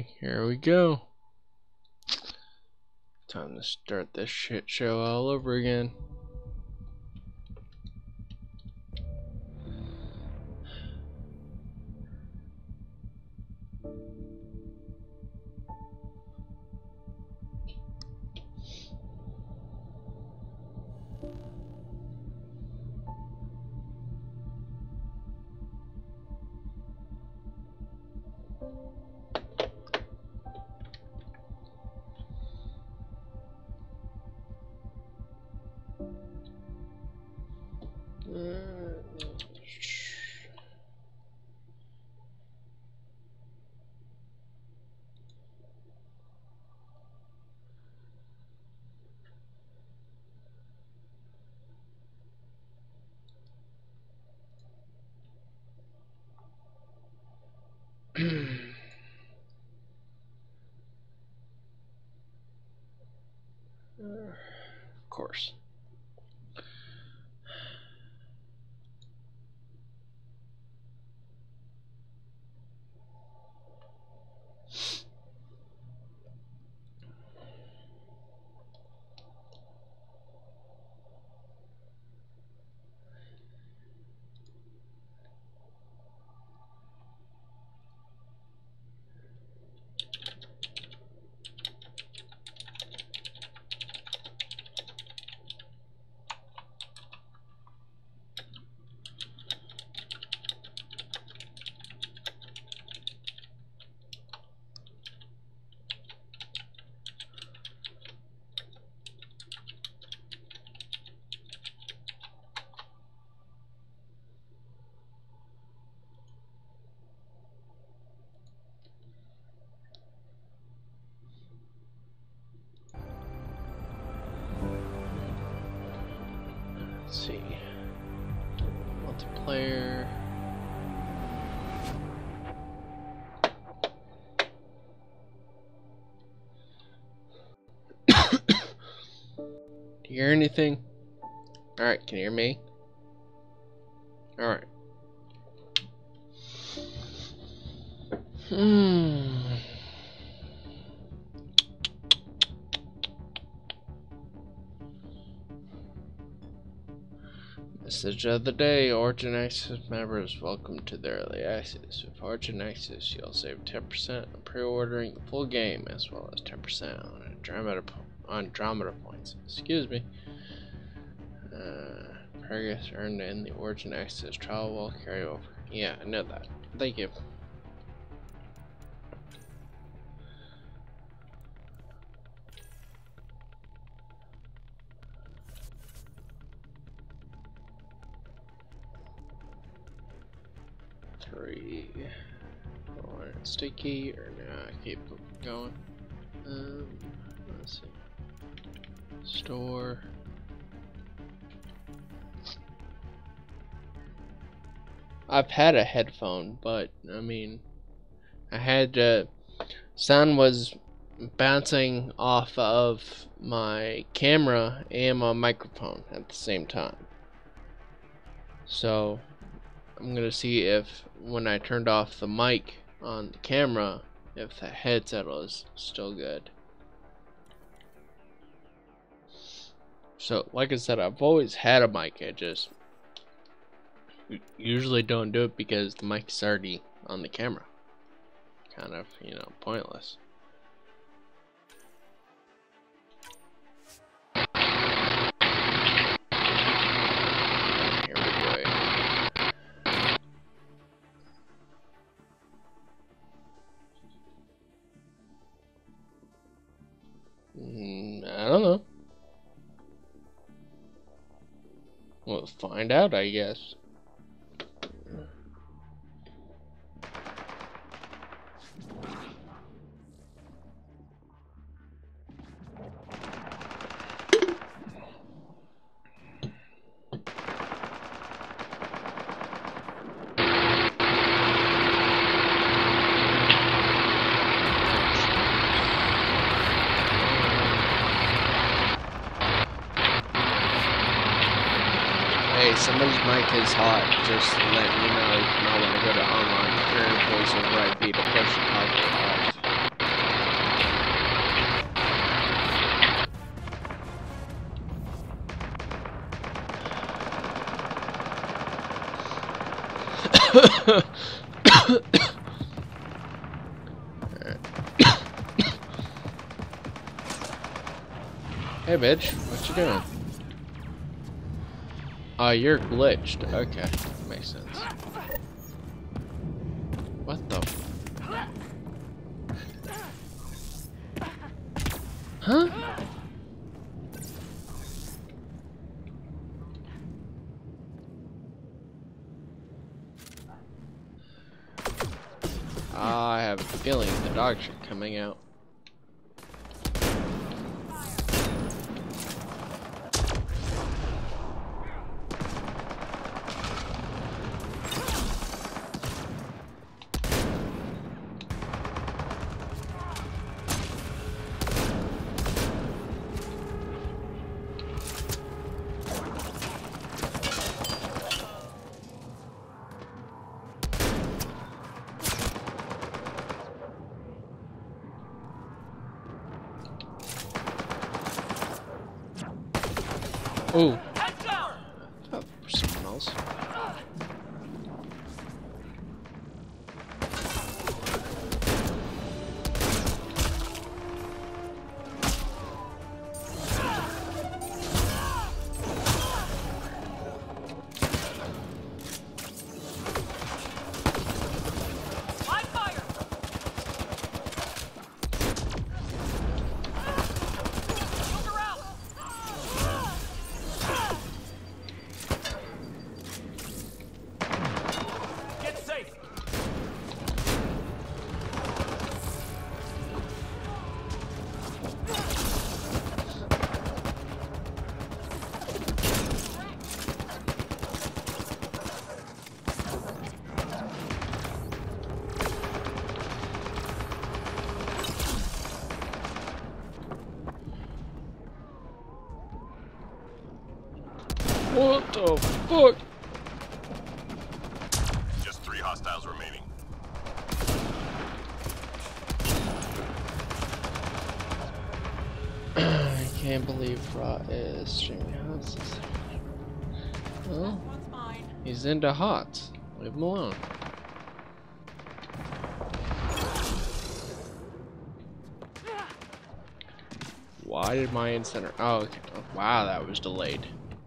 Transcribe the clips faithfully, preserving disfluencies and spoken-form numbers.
here we go. Time to start this shit show all over again. Of course. Let's see. Multiplayer. Do you hear anything? Alright, can you hear me? Alright. Hmm. Message of the day: Origin Access members, welcome to the early access. With Origin Access, you'll save ten percent on pre-ordering the full game, as well as ten percent on Andromeda, on Andromeda points. Excuse me. Uh, progress earned in the Origin Access trial will carry over. Yeah, I know that. Thank you. Three. Oh, sticky or nah, keep going. Um, let's see. Store. I've had a headphone, but I mean, I had uh, sound was bouncing off of my camera and my microphone at the same time. So I'm gonna see if when I turned off the mic on the camera, if the headset was still good. So like I said, I've always had a mic. I just usually don't do it because the mic is already on the camera. Kind of, you know, pointless. Here we go. Mm, I don't know. We'll find out, I guess. Hey, somebody's mic is hot. Just letting you know, you might want to go to online, turn voice over I P to push the toggle off. Hey bitch, what you doing? Oh, you're glitched. Okay, makes sense. What the? Huh? I have a feeling the dogs are coming out. Ooh. Oh, someone else. What the fuck? Just three hostiles remaining. I can't believe Raw is streaming hots. Well, he's into hots. Leave him alone. Why did my incenter? Oh, okay. Oh, wow, that was delayed.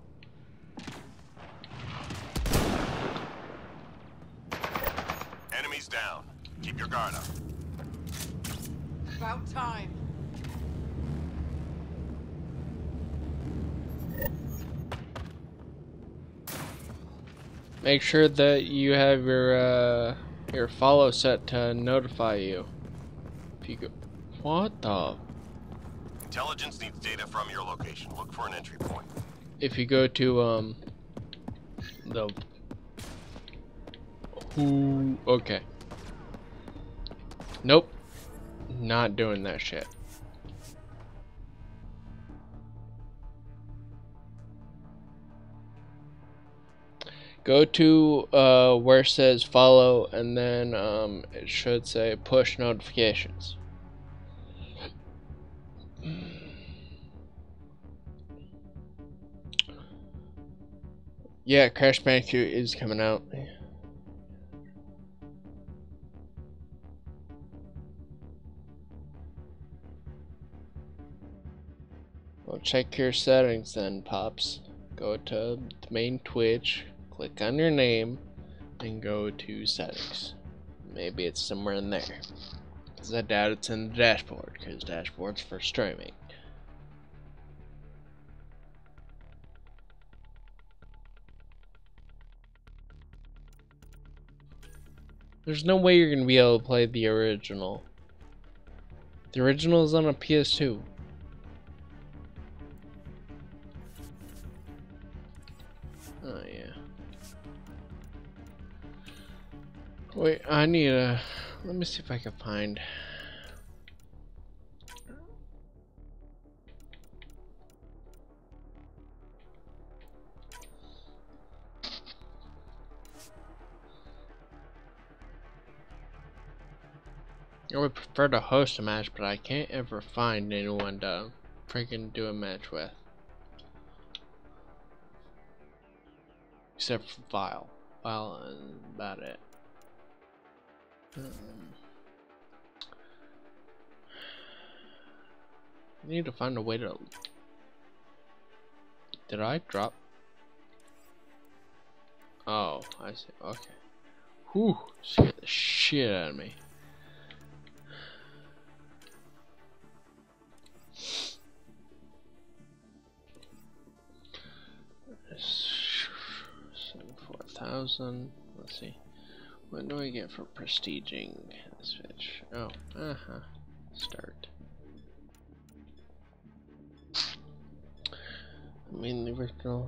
Enemies down. Keep your guard up. About time. Make sure that you have your uh, your follow set to notify you. If you go, what the? Intelligence needs data from your location. Look for an entry point. If you go to um the who okay. Nope. Not doing that shit. Go to uh, where it says follow, and then um, it should say push notifications. Yeah, Crash Bandicoot is coming out. Well, check your settings then, Pops. Go to the main Twitch, click on your name, and go to settings. Maybe it's somewhere in there. Because I doubt it's in the dashboard, because dashboard's for streaming. There's no way you're going to be able to play the original. The original is on a P S two. Oh yeah. Wait, I need a... Let me see if I can find... I would prefer to host a match, but I can't ever find anyone to freaking do a match with. Except for File. while and about it. Um, I need to find a way to. Did I drop? Oh, I see. Okay. Whew, scared the shit out of me. seventy-four thousand. Let's see. What do I get for prestiging this fish? Oh, uh huh. Start. I mean, the original.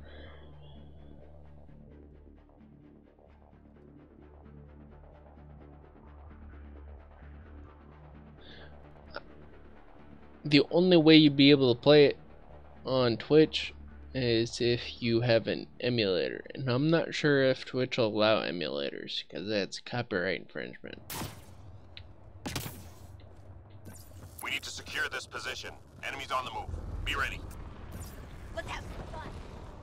The only way you'd be able to play it on Twitch is if you have an emulator, and I'm not sure if Twitch will allow emulators because that's copyright infringement. We need to secure this position. Enemies on the move. Be ready. Let's have some fun.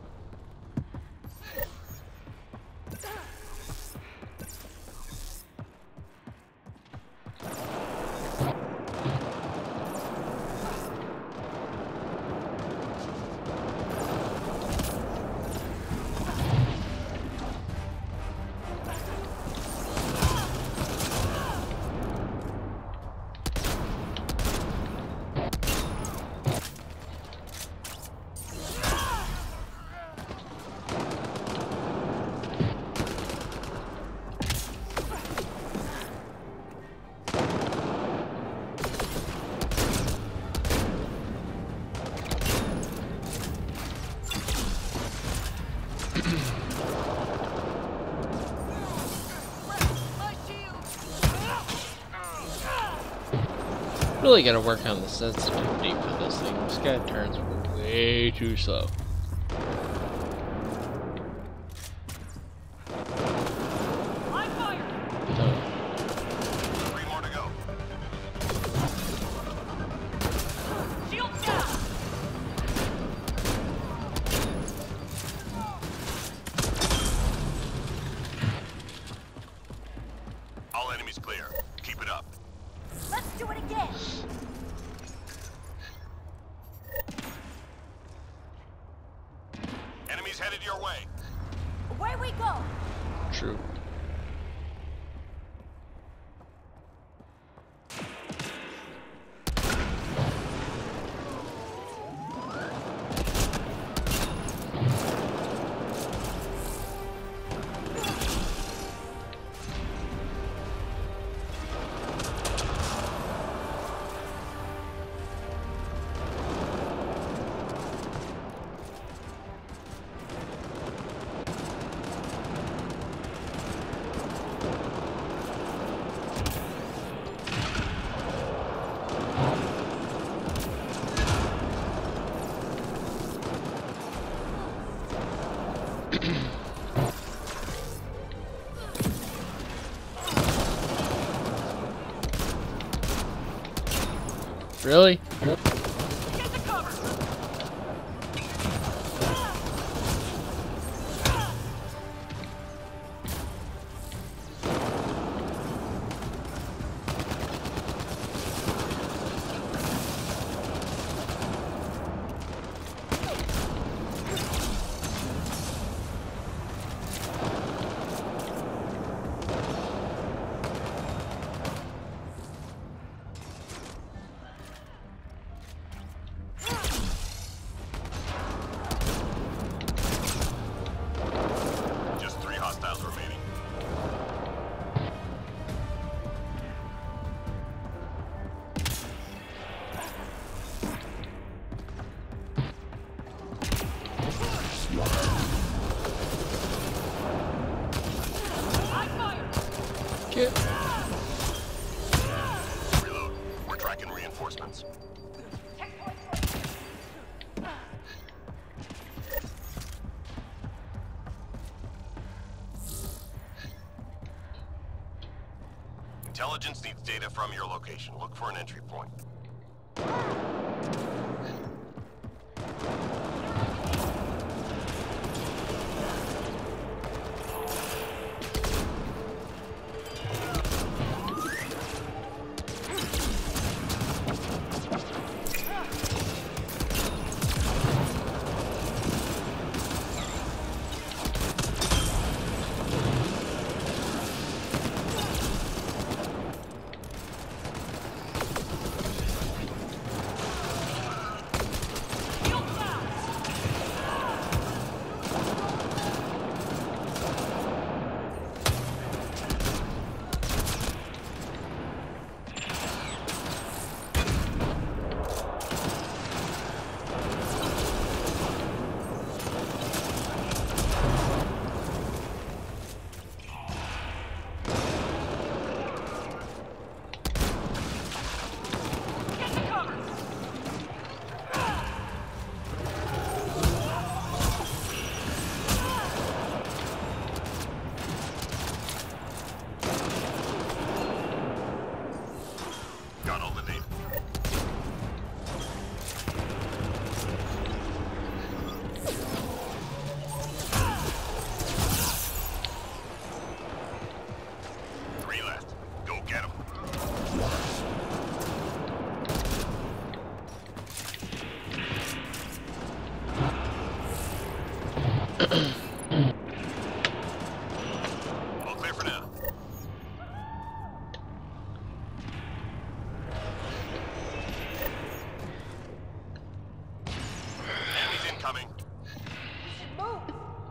Really gotta work on the sensitivity for this thing. This guy turns way too slow. Three more to go. Shield down. All enemies clear. Keep it up. Let's do it again. Enemies headed your way. Away we go. True. Really? Get the cover. Just three hostiles remaining. I fire. Get. Reload. We're tracking reinforcements. Intelligence needs data from your location. Look for an entry point. All clear for now. Enemies incoming. Move!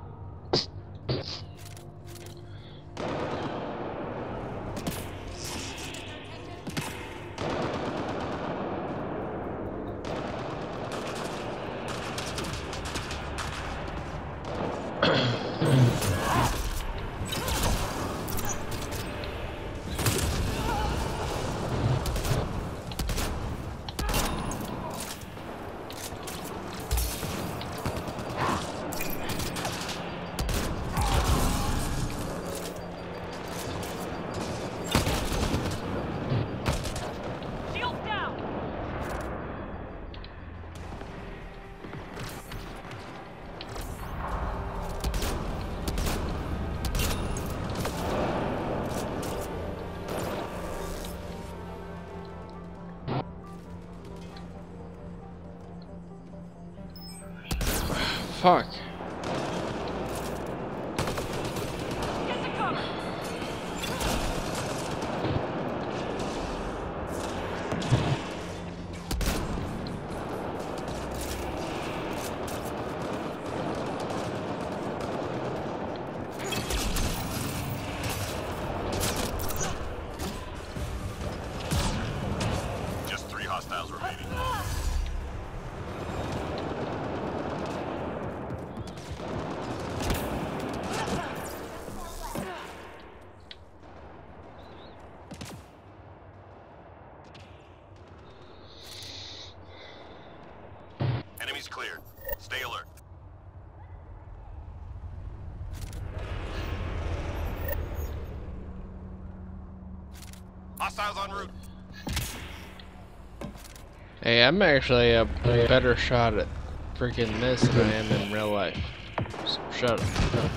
Shield down! Fuck. Get the cover! Just three hostiles remaining. Enemies cleared. Stay alert. Hostiles en route. Hey, I'm actually a better shot at freaking this than I am in real life. So shut up.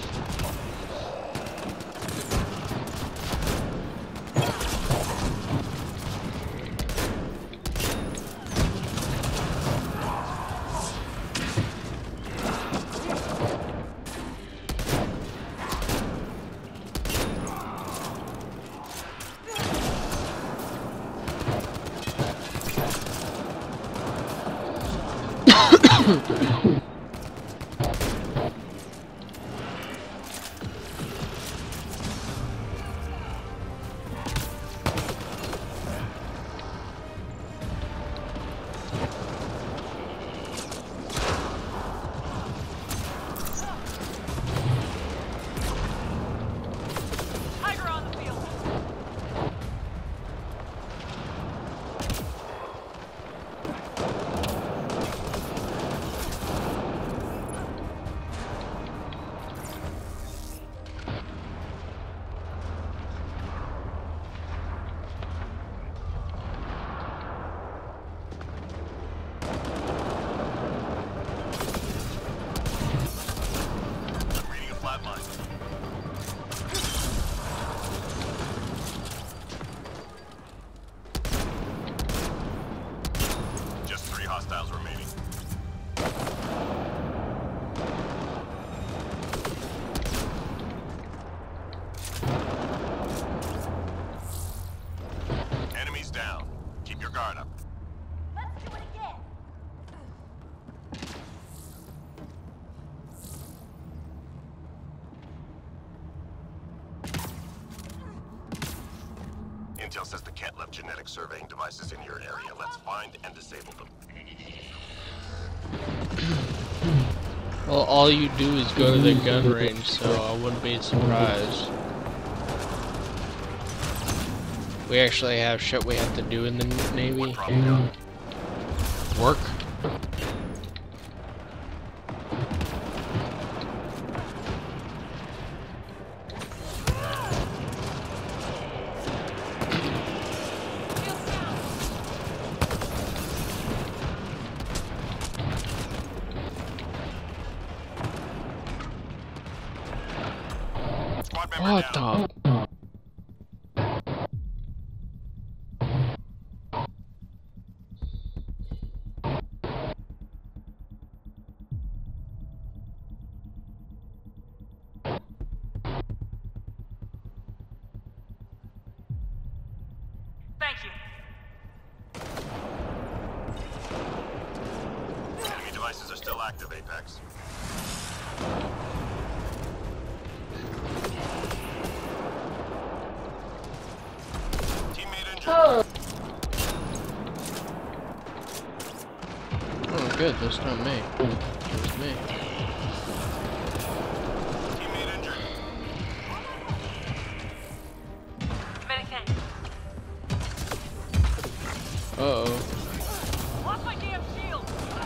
Tiger on the field! I'm reading a flatline. Just three hostiles remaining. Enemies down. Keep your guard up. Let's do it again! Intel says the cat left genetic surveying devices in your area. Let's find and disable them. Well, all you do is go to the gun range, so I wouldn't be surprised. We actually have shit we have to do in the Navy. One problem down. Work. Squad member What down. the? active, Apex. Teammate injured. Oh, good. That's not me. It's me. Teammate injured. Medicaid. Uh-oh. Lost my damn shield.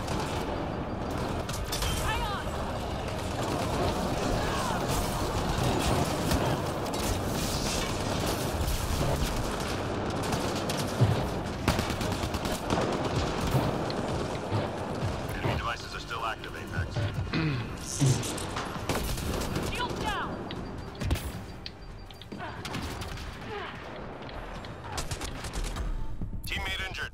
Hang on. Enemy devices are still active, Apex. Shield down. Teammate injured.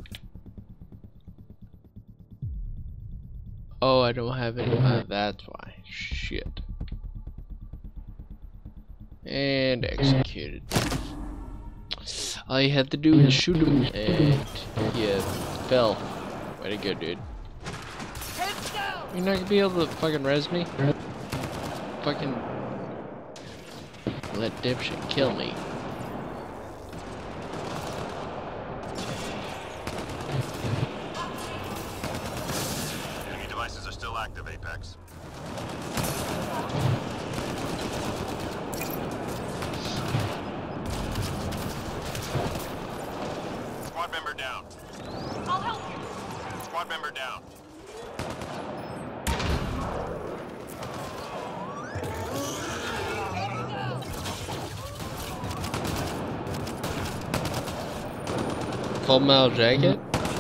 Oh, I don't have any. Uh, that's why. Shit. And executed. All you had to do was shoot him, and he uh, fell. Way to go, dude. Heads down. You're not gonna be able to fucking res me? Fucking let dipshit kill me. Enemy devices are still active, Apex. Squad member down. I'll help you. Squad member down. Full metal jacket?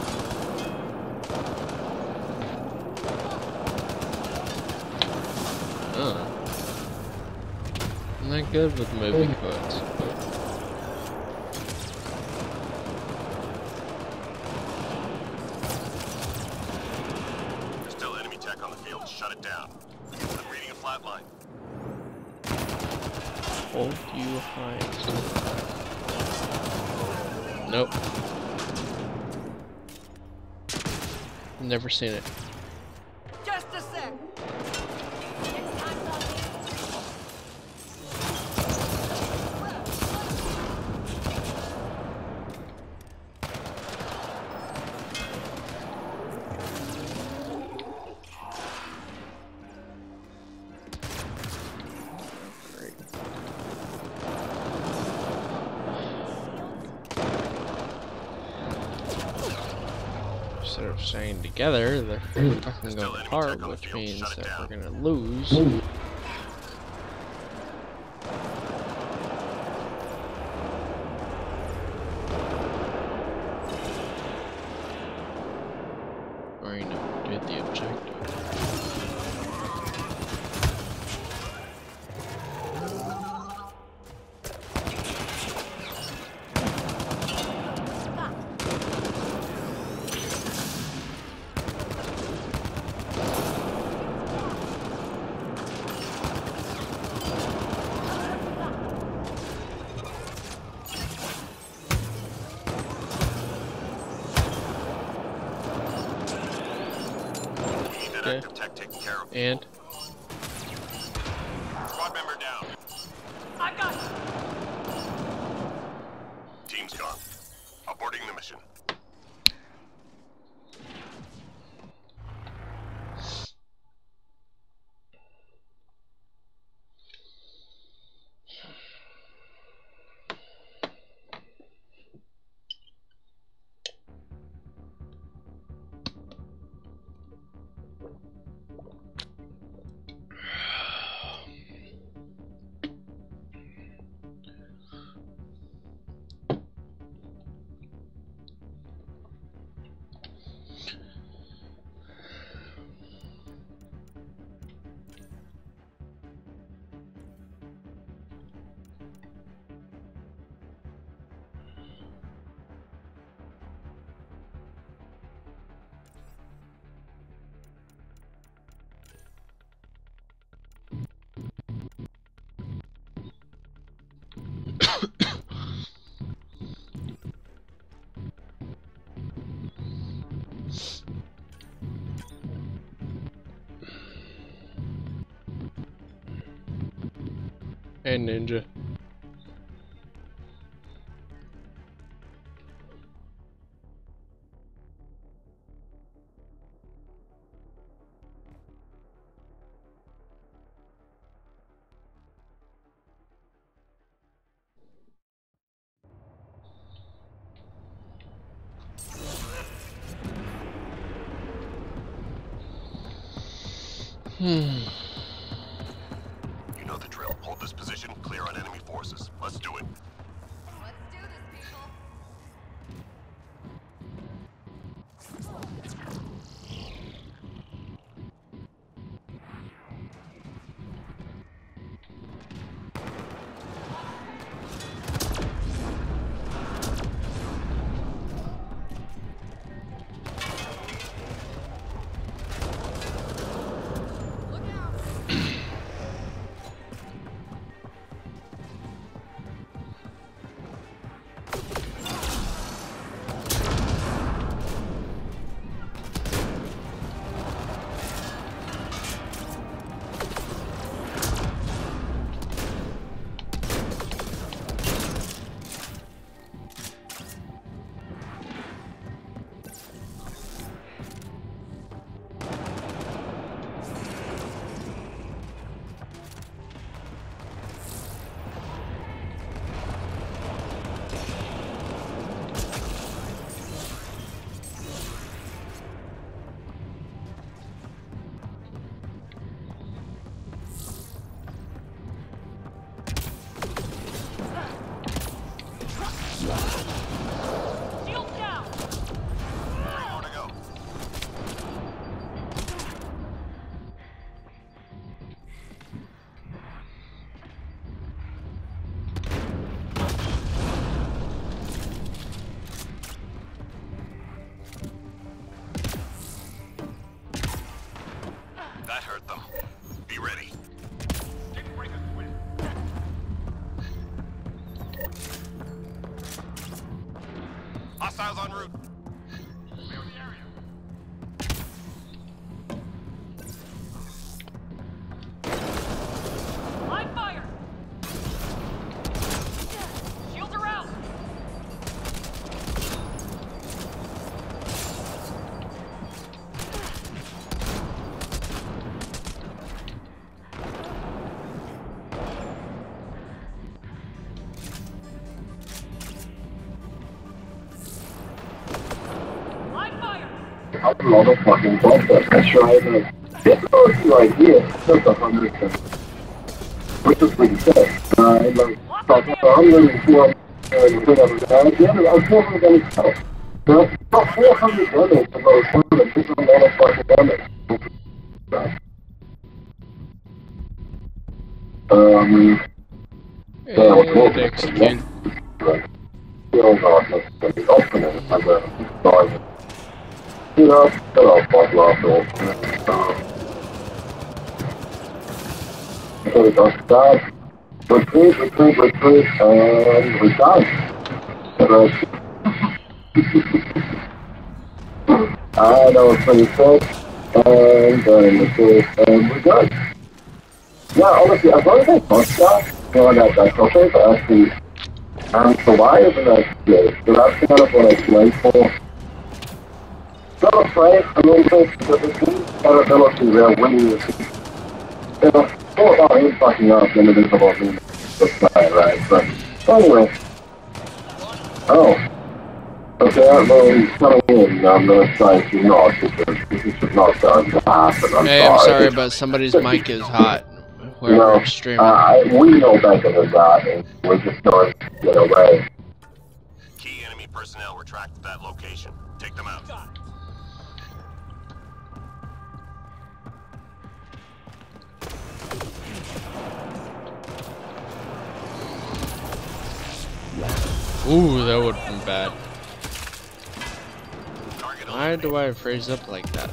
Oh. I'm not good with moving quotes. There's still enemy tech on the field. Shut it down. I'm reading a flat line. Hold you high. Nope. Never seen it. Just a sec. Next time, Great. Instead of staying together, they're fucking Still going enemy apart, tech on the which field. means Shut it that we're down. gonna lose. Or you know, did the objective. We need that Okay. active tech taken care of. And Squad member down. I got you. Team's gone. Aborting the mission. And ninja. Hmm. You know the drill. Hold this position, clear on enemy forces. Let's do it. Let's do this, people. Shield down. Three more to go. That hurt them. Be ready. Hostiles en route. Live fire. Shields are out. Live fire. A lot of fucking bullshit. That's right. This was the idea. Just a hundred percent. Which is pretty sick. Uh, and like, so I'm running four and whatever. Uh, the other, I was four hundred damage now. Well, about four hundred damage to those hundred. This is a lot of fucking damage. Um, yeah, what's more Dick skin. you know, not necessarily often as a size. You know, still out quite last off. Um, so we got that. Retreat, retreat, retreat, and we're done. Uh, I know it's pretty sick, and then retreat, and we're done. Yeah, honestly, as long as I touch that, you know, that, that topic, I actually am survive, and that's good. So that's kind of what I play for. Still afraid a little bit, because the team's capability there winning the team. You know, it's more about him fucking up than it is about me just playing, right? But anyway. Oh. Okay, I know he's coming in. I'm gonna try to not, because this is not going to happen. I'm Hey, I'm sorry. sorry, but somebody's mic is hot. You know, Whoever's streaming. uh, we know better than that, and we're just going to get away. Key enemy personnel were tracked at that location. Take them out. Ooh, that would have been bad. Target Why do I phrase up like that?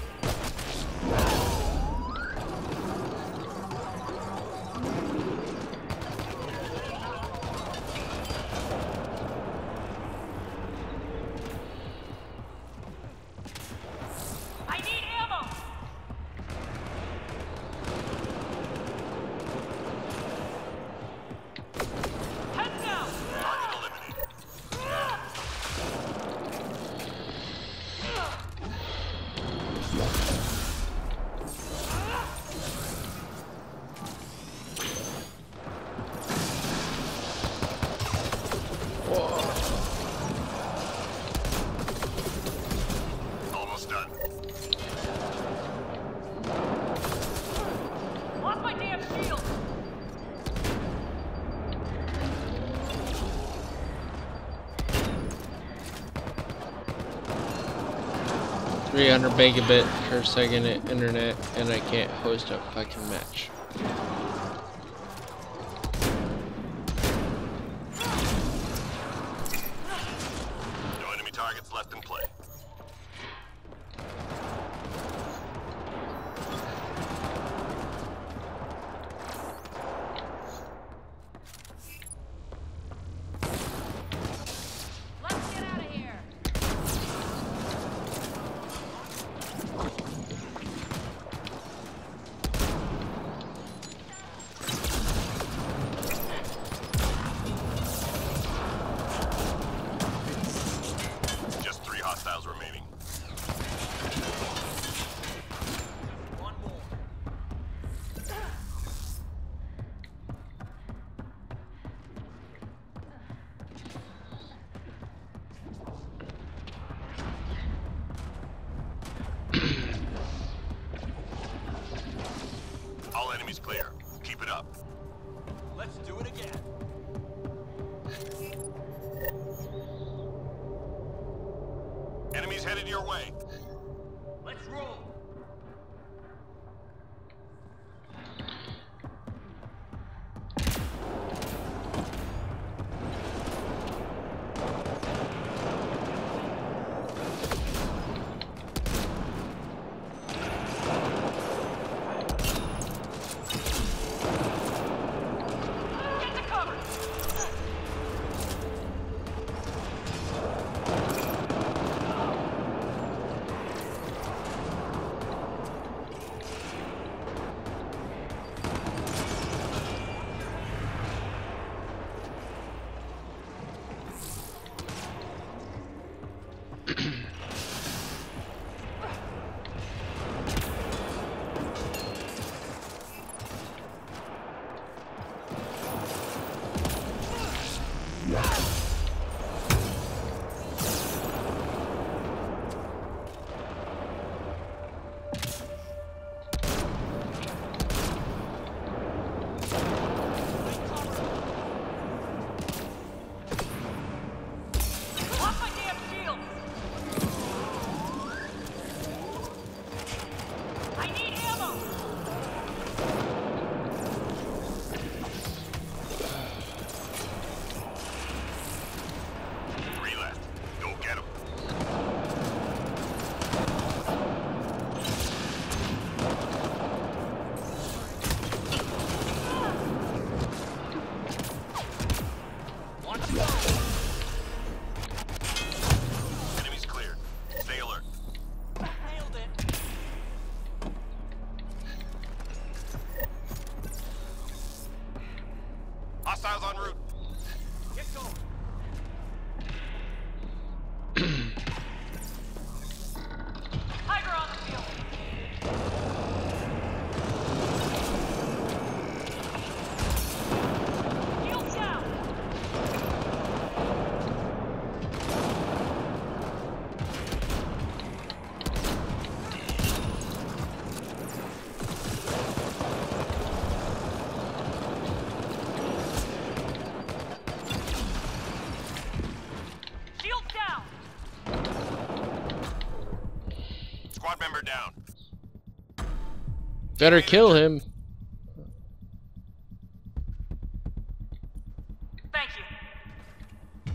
I need ammo. three hundred megabit per second internet, and I can't host a fucking match. No enemy targets left in play. Let's get out of here. Just three hostiles remaining. One more. All enemies clear. Keep it up. Let's do it again. Enemies headed your way. Let's roll. Get to cover. Lock my damn shield. I need ammo. Three left. Go get them. Want to go. Enemies cleared. Stay alert. Nailed it. Hostiles en route. Get going. Tiger on the field. Shield down. Shield down. Squad member down. Better kill him. Thank you.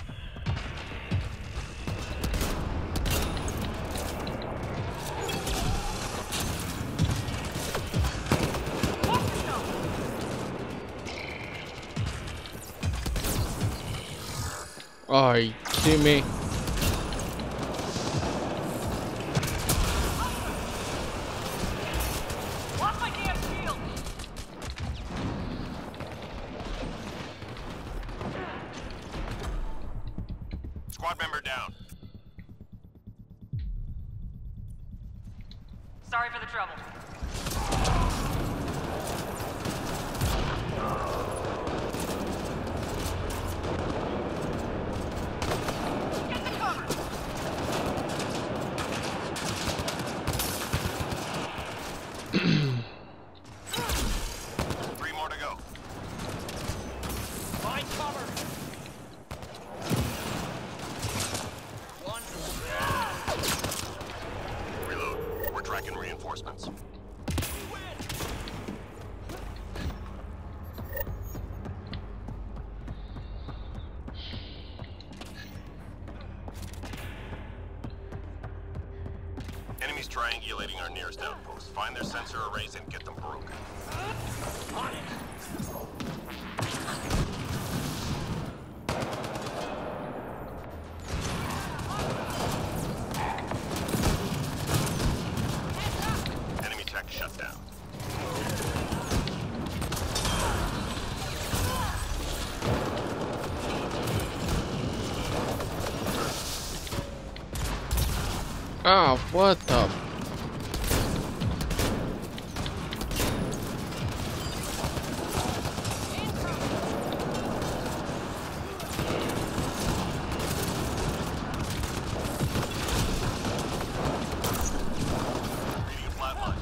Watch yourself. Oh, are you kidding me? Lock my damn shield. Squad member down. Sorry for the trouble. Get the cover. Three more to go. Find cover. One. reinforcements. Enemies triangulating our nearest outpost. Find their sensor arrays and get them broken. On it. Enemy tech shut down. Oh, what the? Reading a flat line.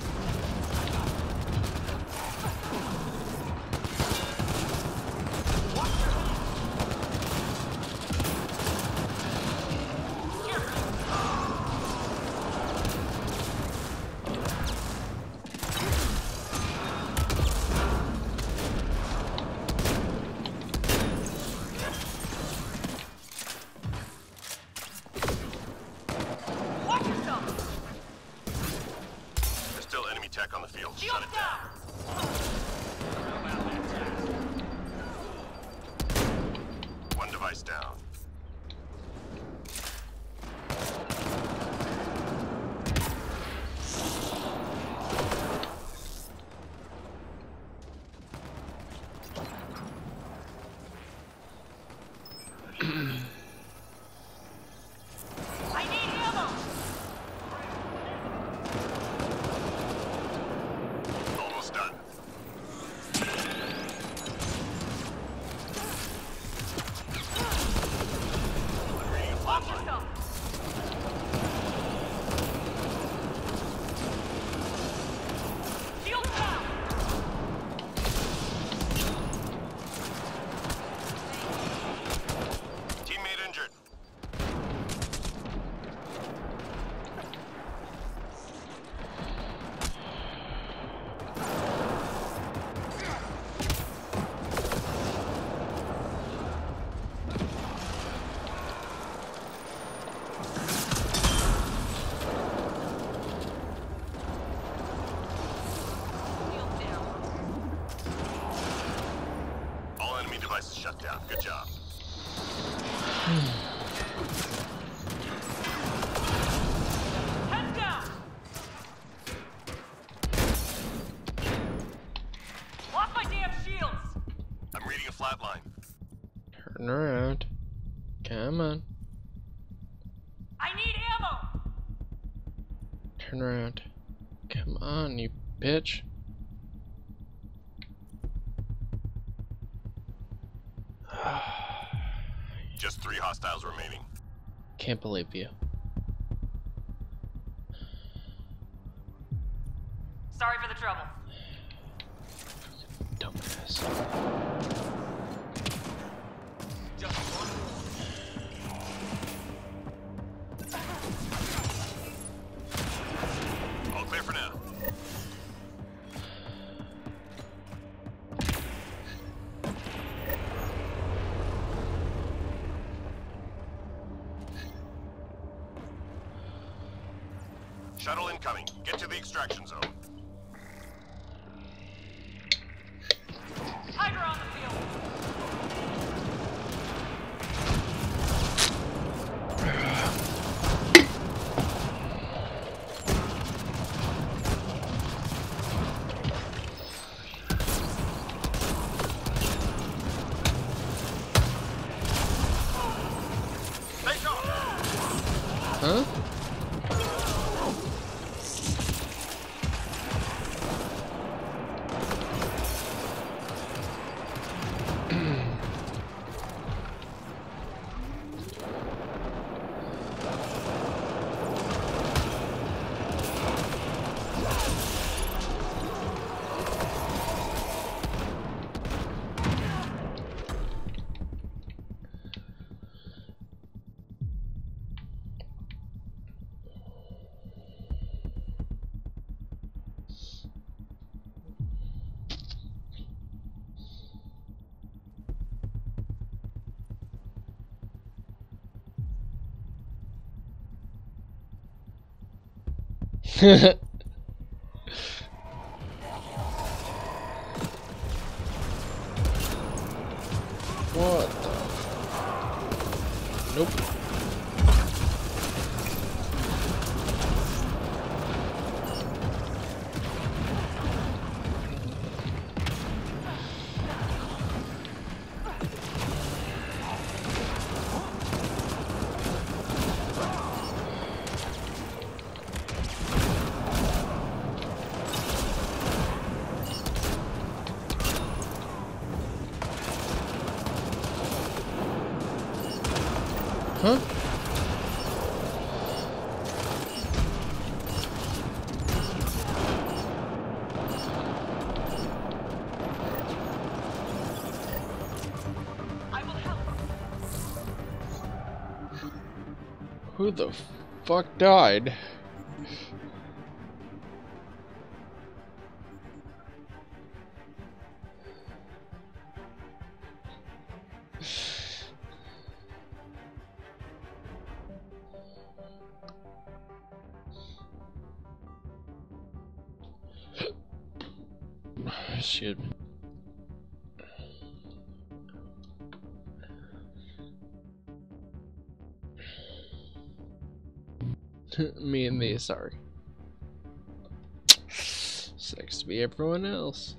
Watch yourself. There's still enemy tech on the field. Shield Shut it down. down. One device down. I need ammo. Almost done. I'm reading a flat Watch line. yourself. Shield down. Teammate injured. Shield down. All enemy devices shut down. Good job. Head down. Lost my damn shields. I'm reading a flat line. Turn around. Come on. I need ammo. Turn around. Come on, you bitch. Just three hostiles remaining. Can't believe you. Sorry for the trouble. Dumbass. Just one. All clear for now. Shuttle incoming. Get to the extraction zone. Hydra on the field. Take off! Huh? What the? Nope. Huh? I will help. Who the fuck died? Shit. Me and me, sorry. Sucks to be everyone else.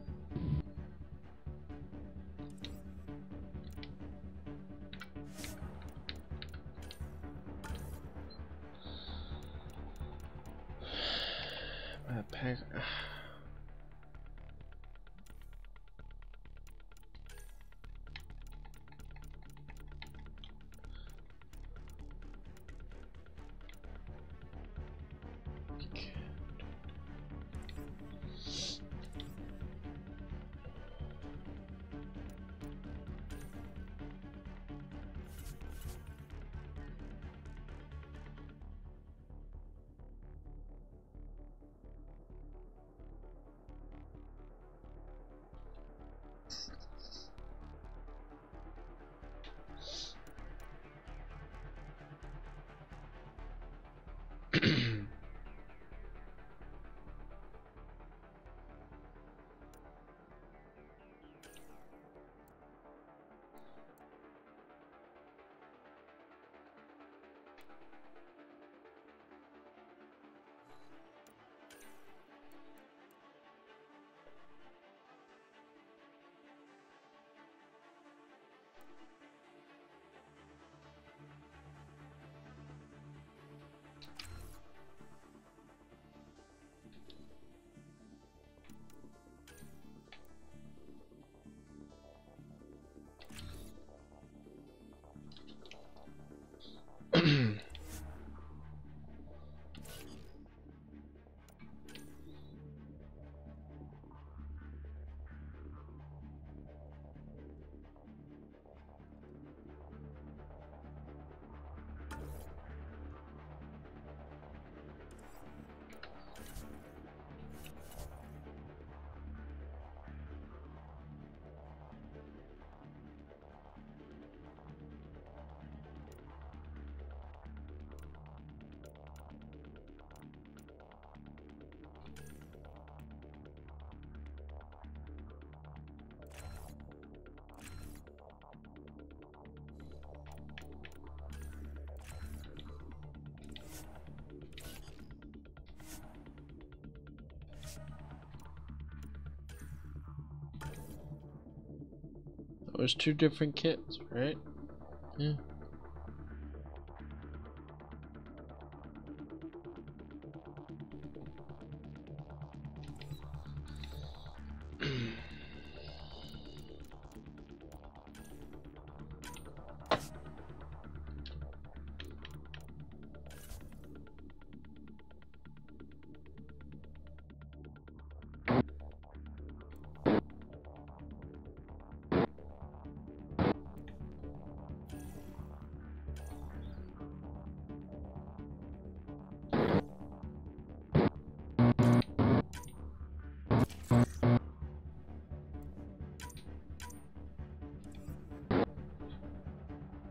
My pack. It was two different kits, right? Yeah.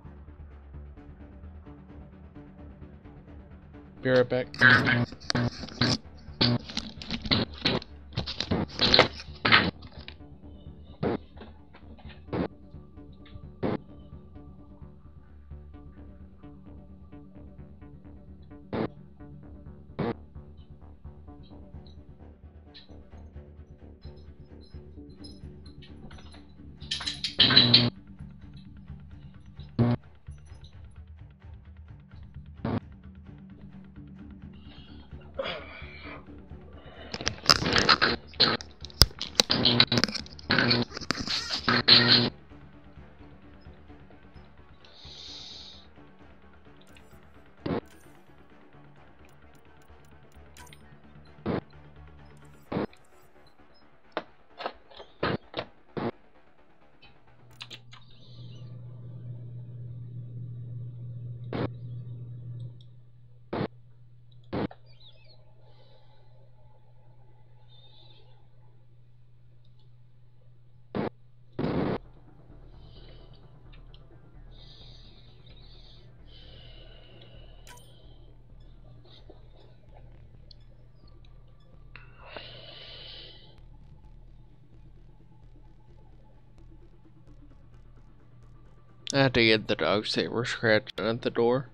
Be right back. I had to get the dogs. They were scratching at the door.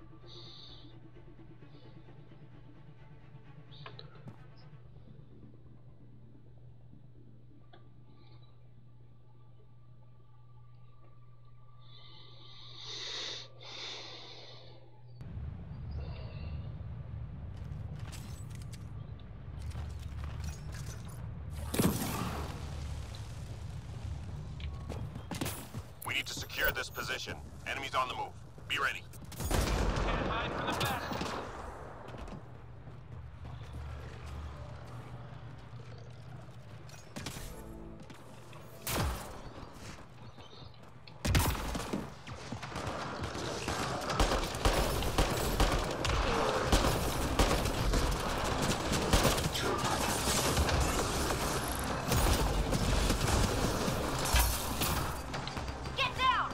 We need to secure this position. Enemies on the move. Be ready. Can't hide from the best. Get down!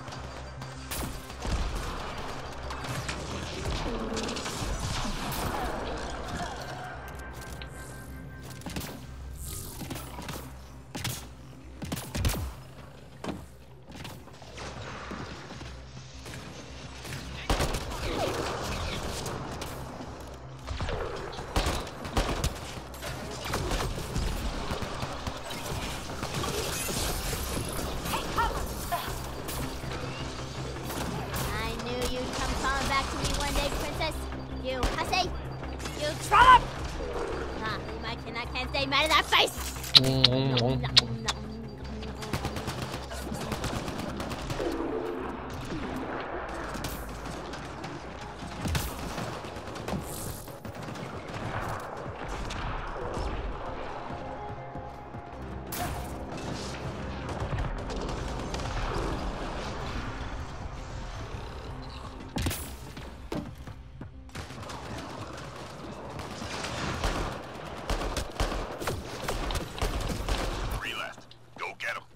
I knew you'd come crawling back to me one day, princess. You hussy. You trollop. Ah, I can I can't stay mad at that face. Nom, nom, nom, nom. Three left. Go get them.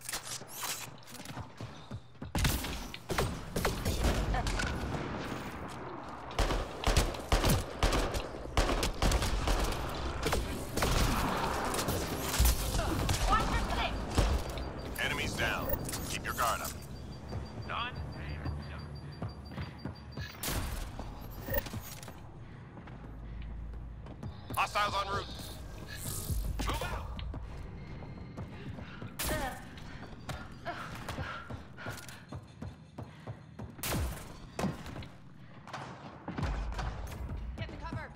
Watch your six! Enemies down. Keep your guard up. Done? Hostiles en route. Move out! Get the cover!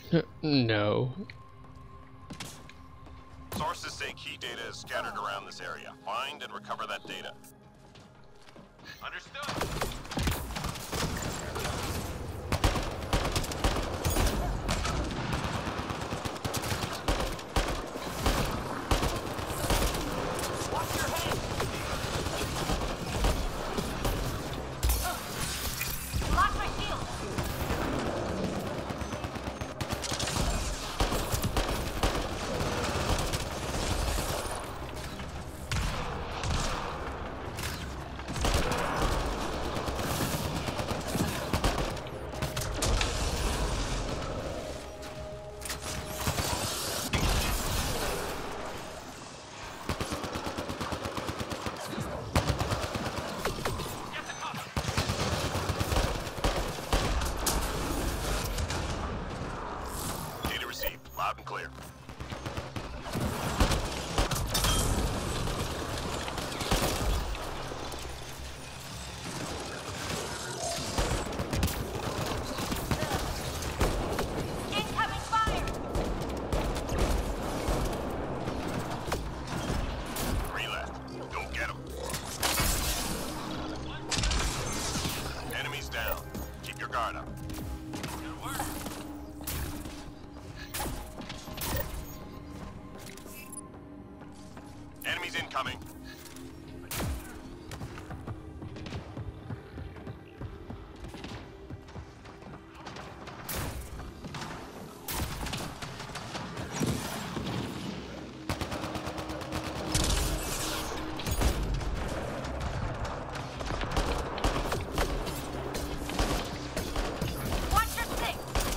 No. Sources say key data is scattered around this area. Find and recover that data. Understood. Loud and clear. Incoming fire! Three left. Go get them. Enemies down. Keep your guard up. Good work. Enemies incoming. Watch your six!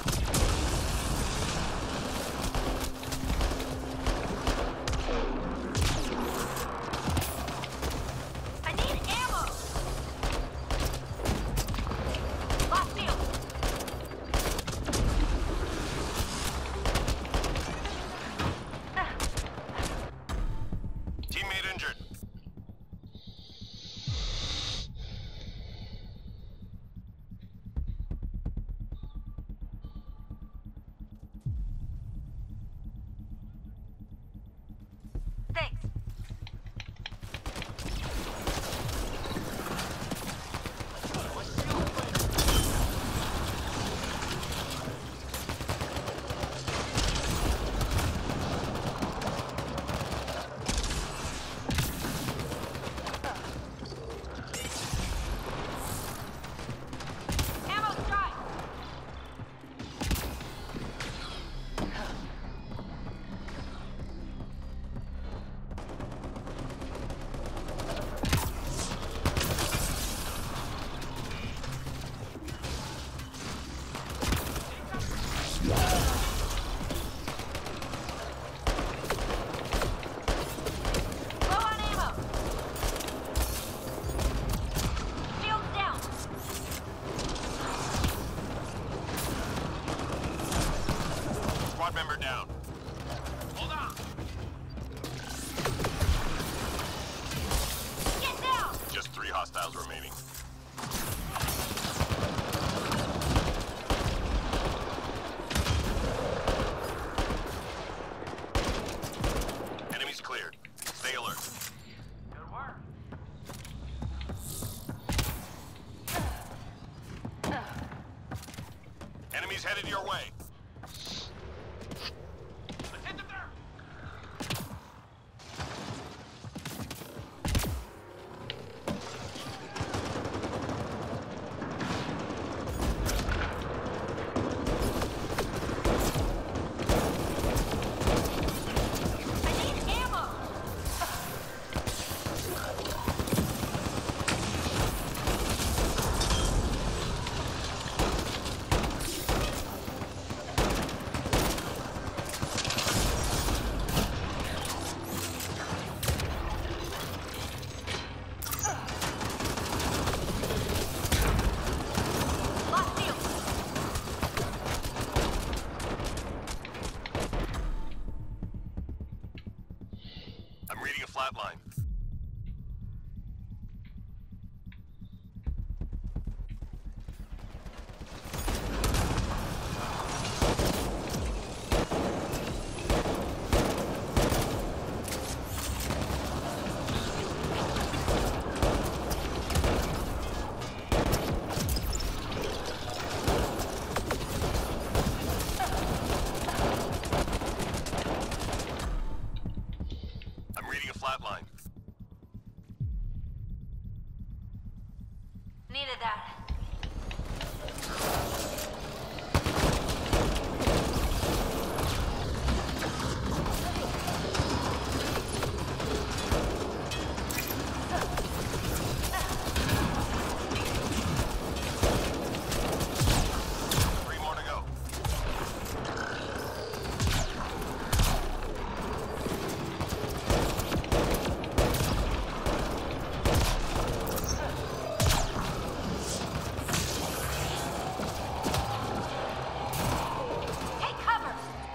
I need ammo! Lost field! Teammate injured. Thanks. Ammo strike! Low on ammo! Shield's down! Squad member down. Hold on! Get down! Just three hostiles remaining. Enemies cleared. Stay alert. Good work. Enemies headed your way. Let's hit the dirt! I need ammo! Lost field! I'm reading a flatline. Needed that. Three more to go. Take cover.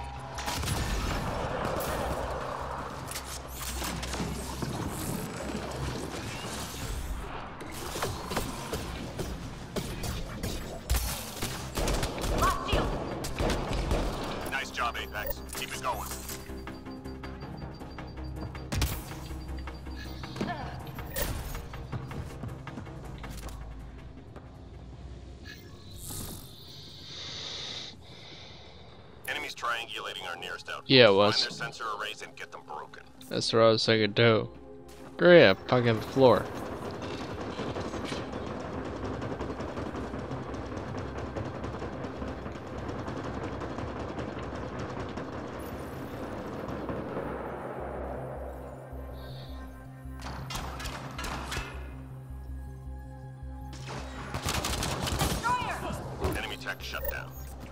Lost shield. Nice job, Apex. Keep it going. Enemies triangulating our nearest outpost. Yeah, it Find was. their sensor arrays and get them broken. That's what I was thinking too. Great, I'm fucking the floor. Destroyer. Enemy tech shut down.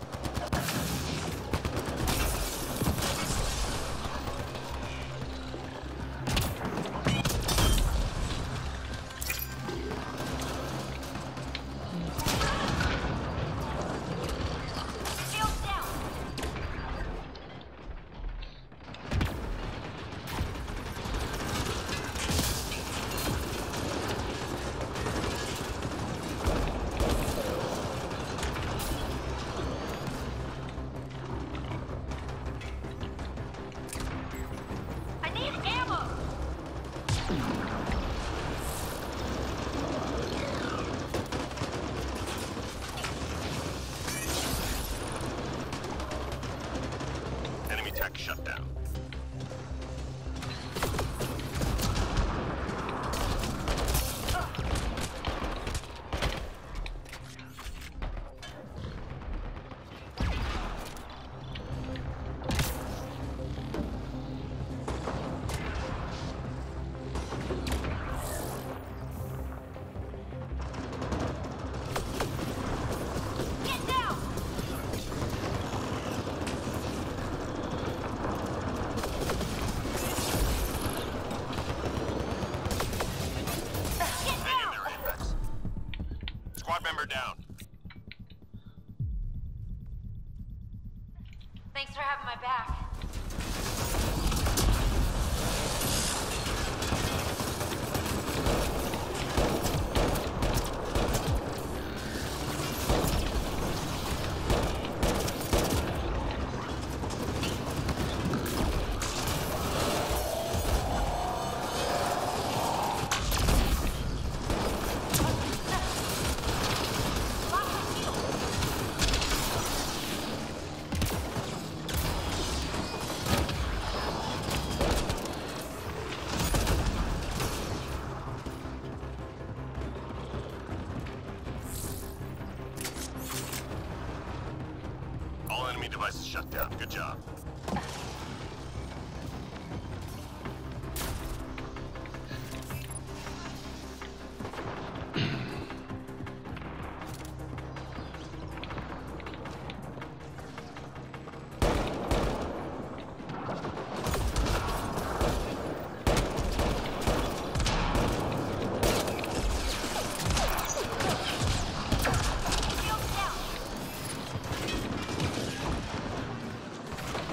Shield down. I need ammo. Enemy tech shut down. Get down. Get Hang in down. there, Apex. Squad member down. Thanks for having my back. Lost my shield. All enemy devices shut down. Good job. Shield down.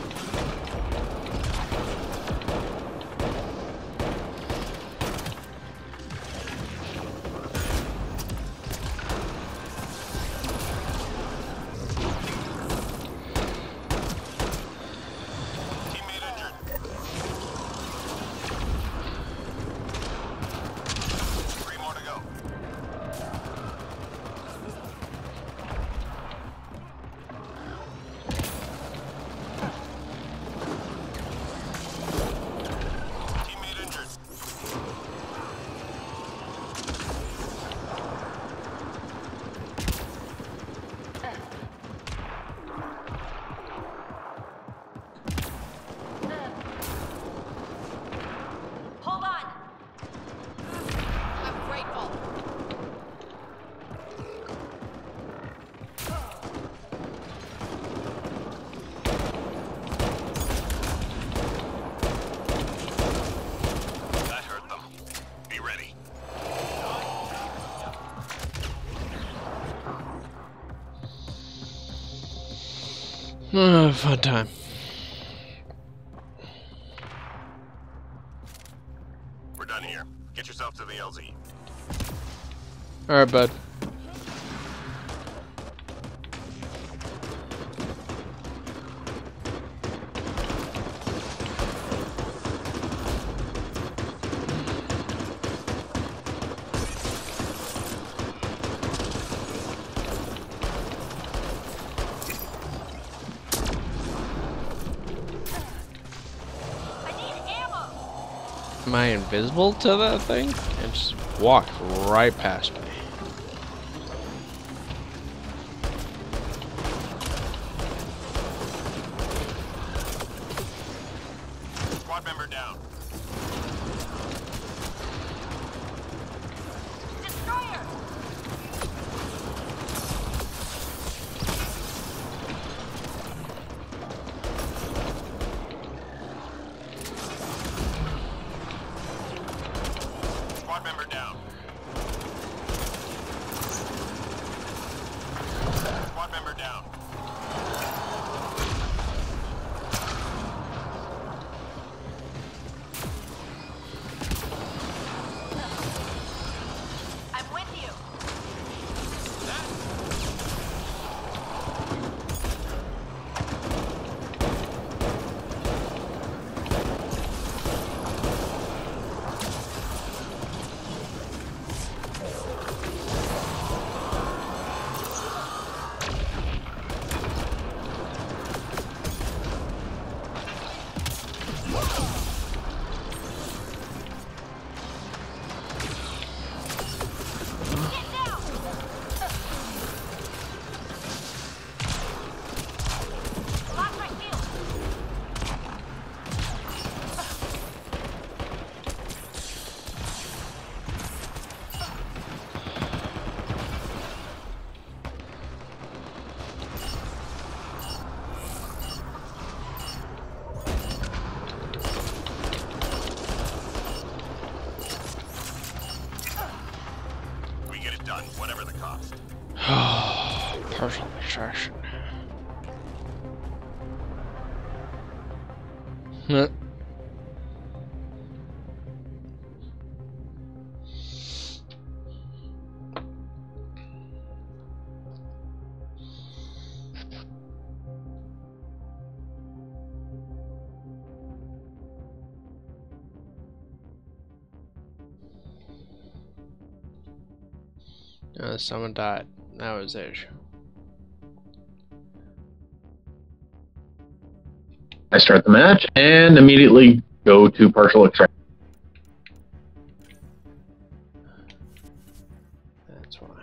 Uh, fun time. We're done here. Get yourself to the L Z. Alright, bud. I need ammo. Am I invisible to that thing? It just walked right past me. Squad member down. Destroyer. Squad member down. Squad member down. I'm with you. Get down. Lock my shield. We get it done, whatever the cost. Partial extraction. Huh. Uh, someone died. That was the issue. I start the match and immediately go to partial extraction. That's why.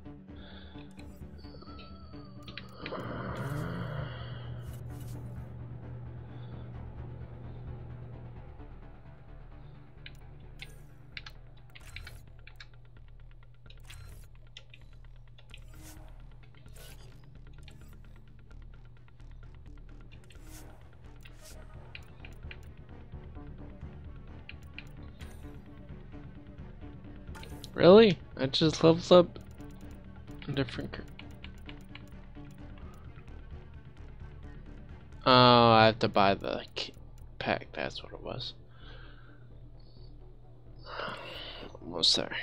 Really? I just levels up a different. cr- Oh, I have to buy the k- pack. That's what it was. Almost there.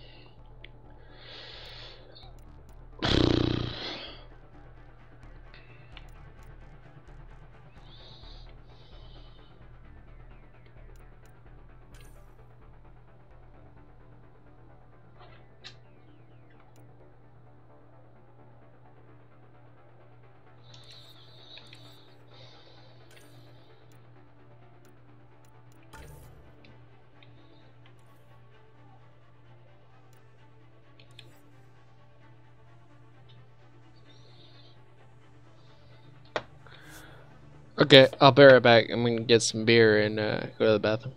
Okay, I'll be right back. I'm gonna get some beer and uh, go to the bathroom.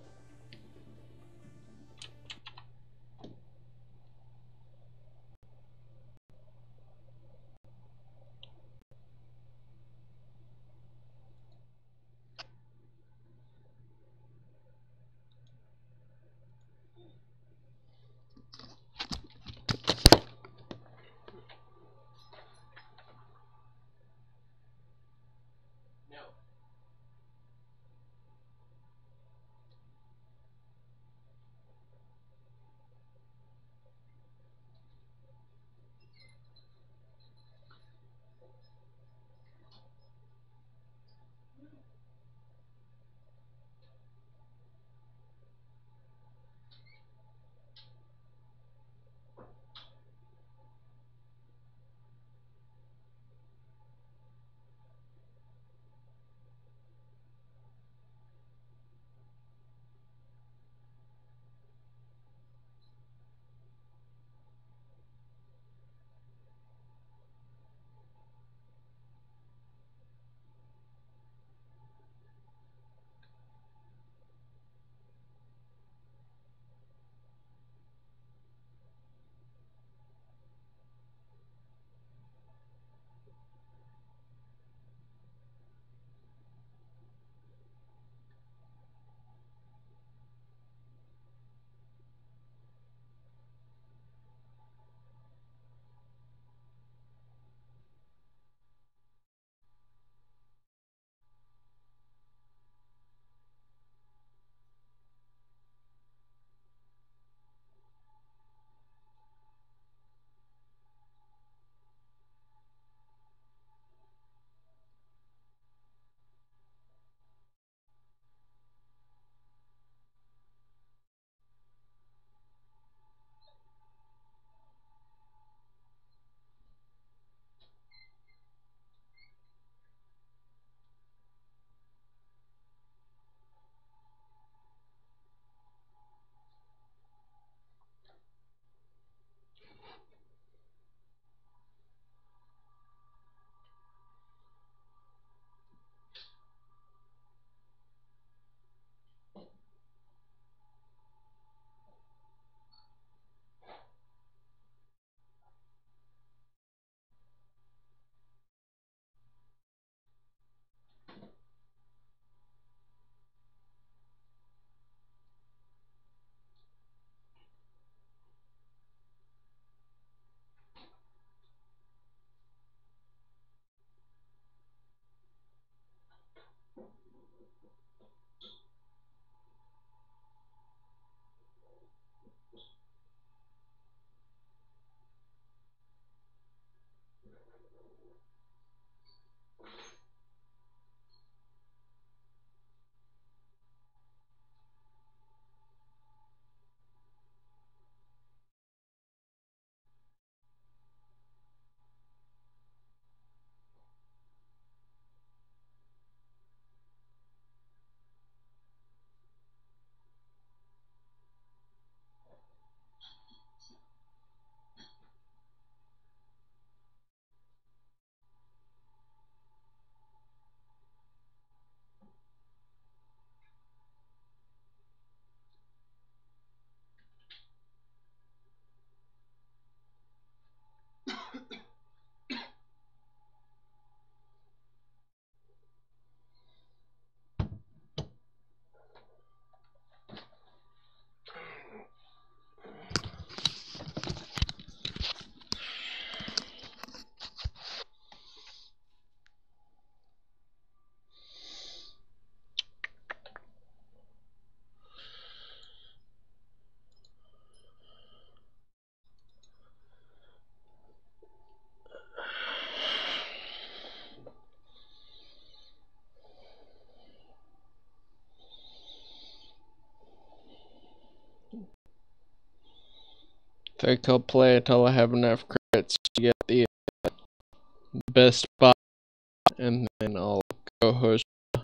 think I'll play until I have enough credits to get the uh, best spot, and then I'll go host.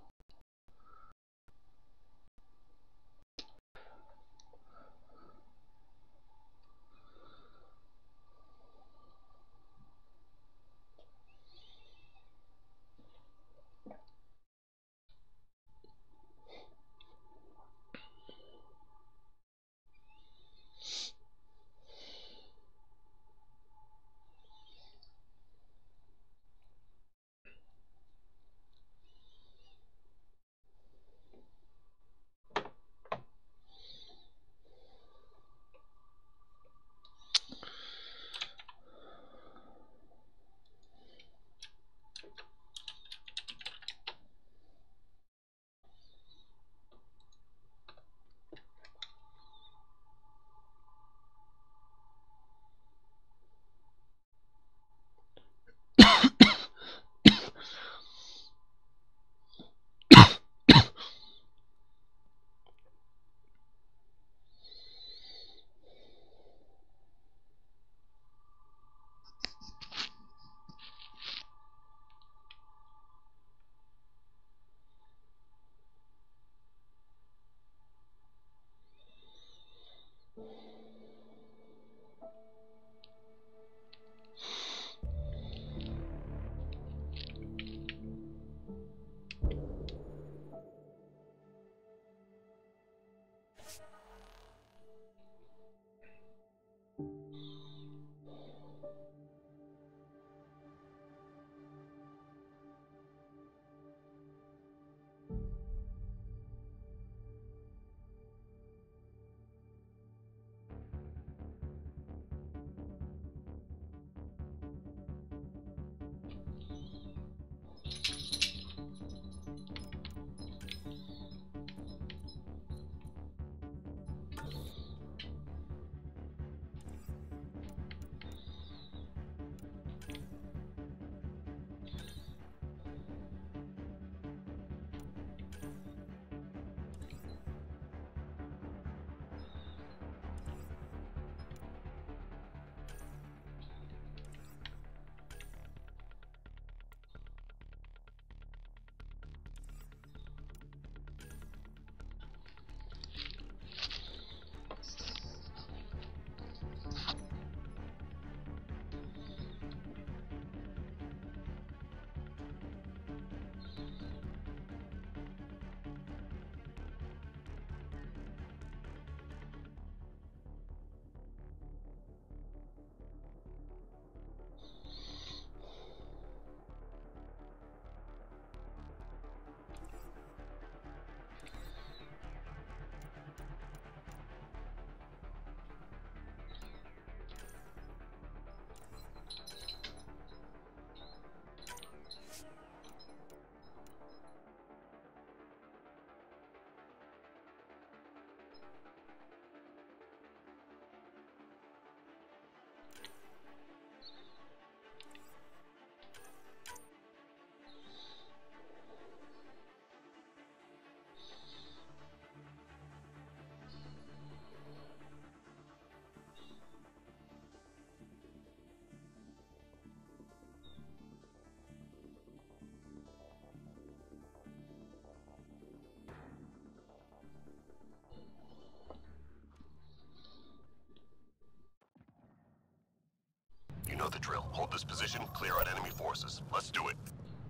You know the drill. Hold this position, clear out enemy forces. Let's do it.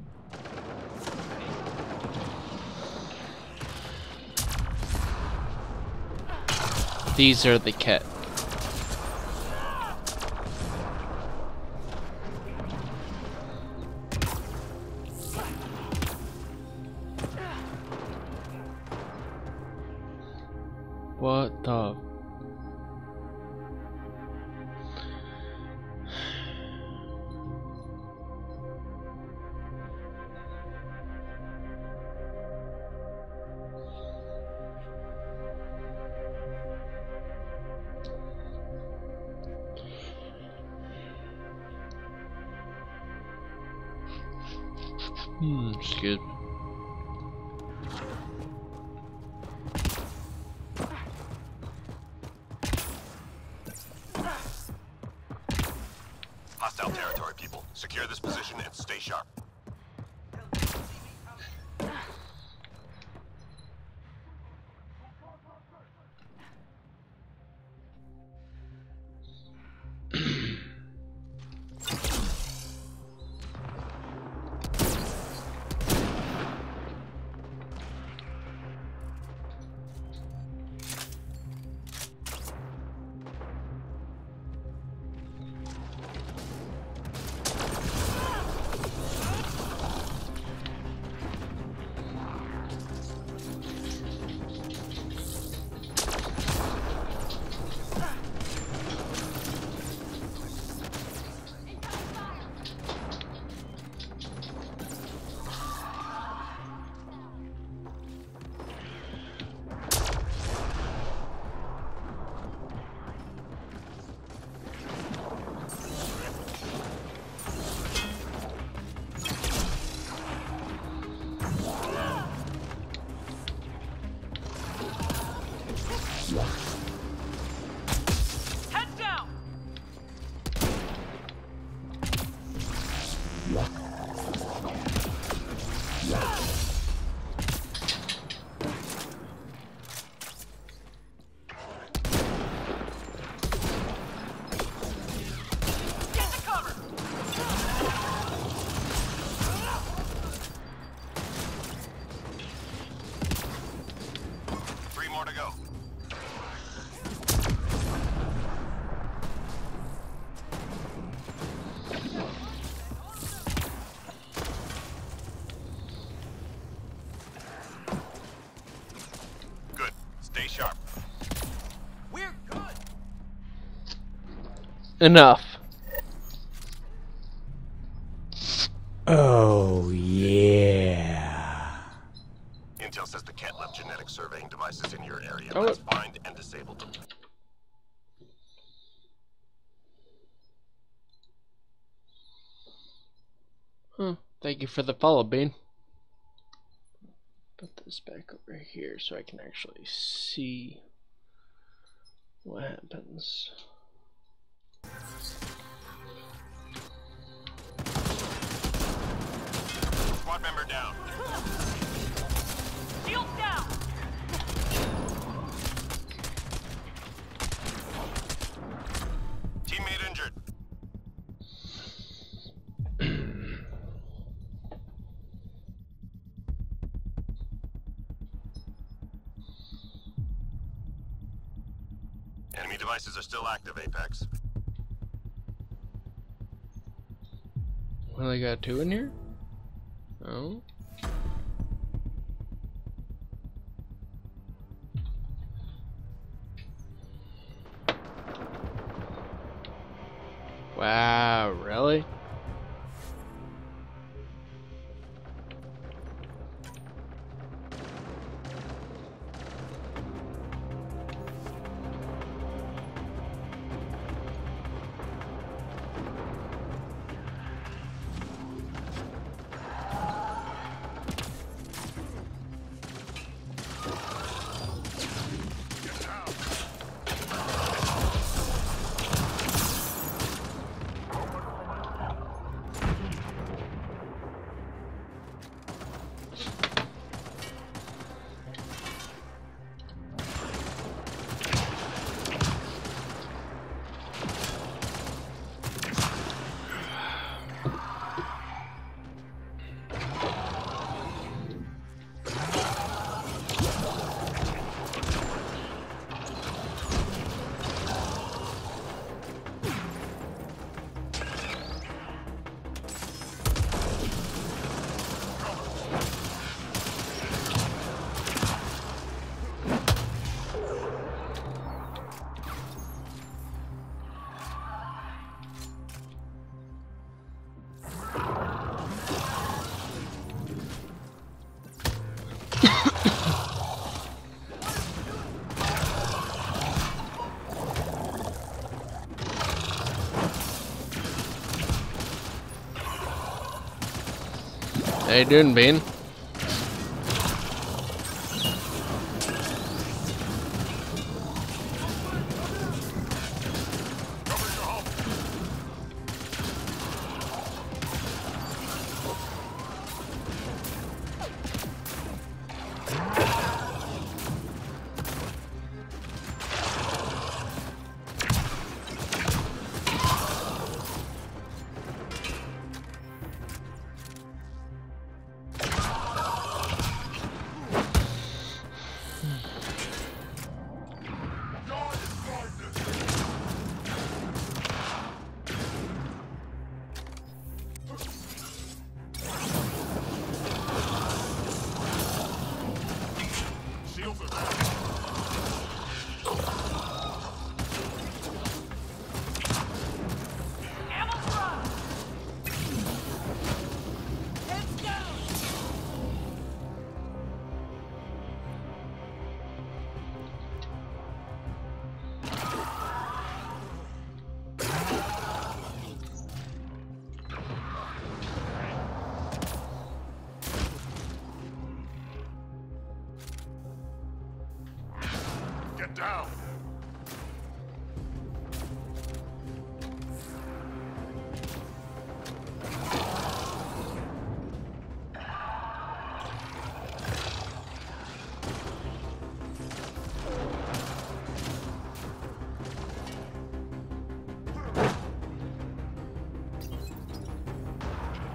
These are the cat. What the? Hmm, excuse me. Hostile territory, people. Secure this position and stay sharp. Head down! Get the cover! Three more to go. Good. Stay sharp. We're good! Enough. Oh, yeah. Intel says the cat left genetic surveying devices in your area. Oh. Let's find and disable them. Huh. Thank you for the follow, Bean. Put this back over here so I can actually see what happens. Squad member down. Shield down! Teammate injured. Enemy devices are still active, Apex. Well, I got two in here? Oh. Wow, really? How you doing, Bean?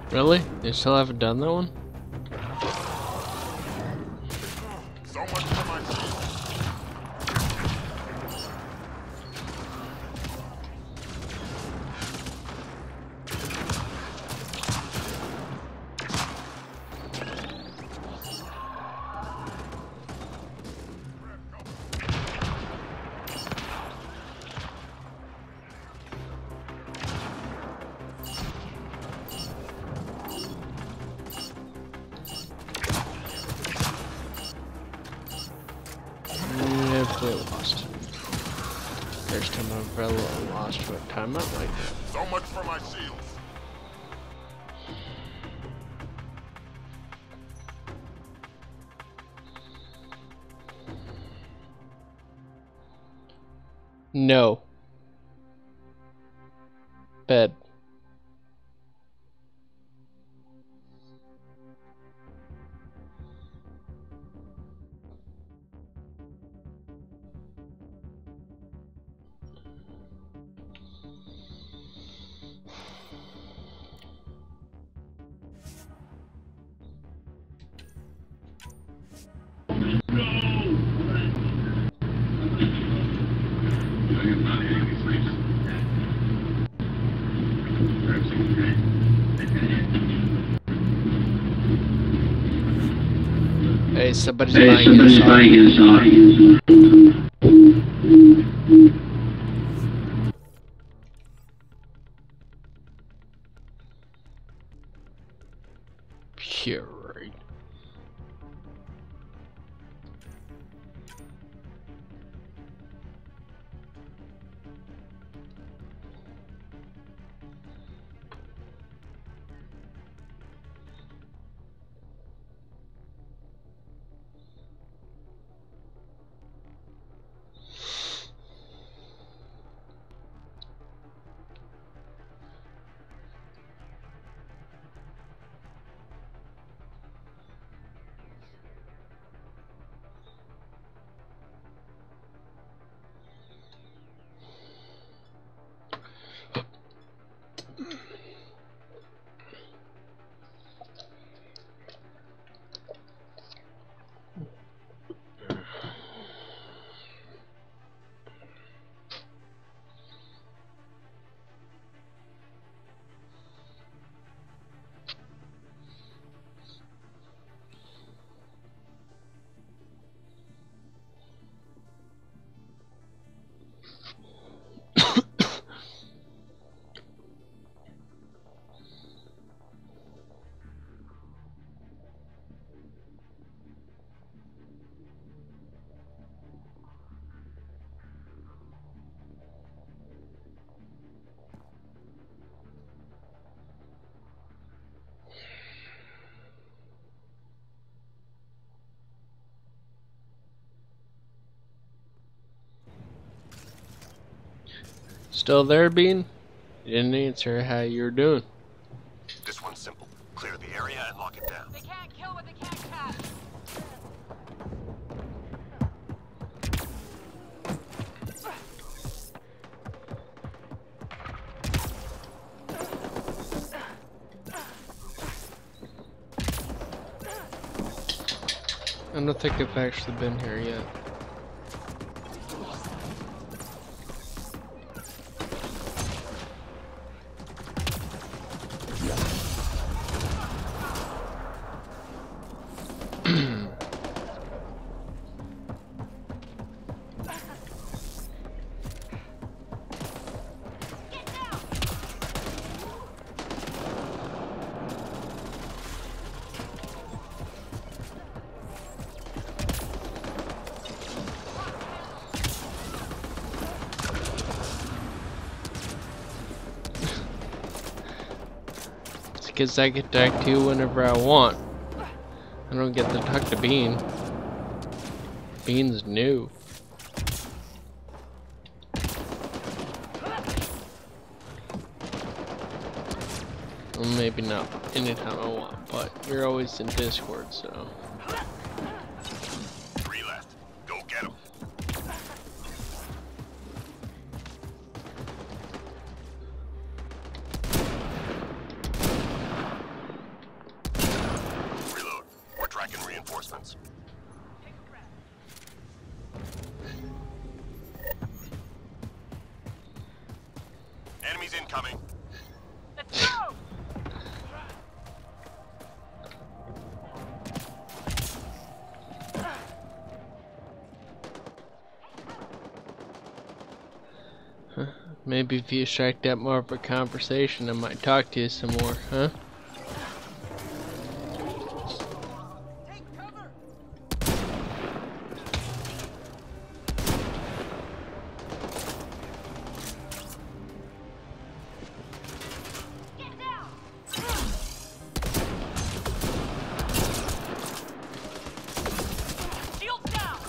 Really? They still haven't done that one? So much for my shield. If they lost. First time I've ever lost to a timeout like that. So much for my shields. No. Bed. Hey, somebody's Hey, buying somebody's his buying his song. Pure. Still there, Bean? You didn't answer how you're doing. This one's simple. Clear the area and lock it down. They can't kill what they can't catch. I don't think I've actually been here yet. Because I get talk to you whenever I want. I don't get to talk to Bean. Bean's new. Well, maybe not anytime I want, but you're always in Discord, so. Three left. Go get them. reinforcements. Enemies incoming. Let's go! Maybe if you strike that more of a conversation, I might talk to you some more, huh? Take cover! Get down! Shield down!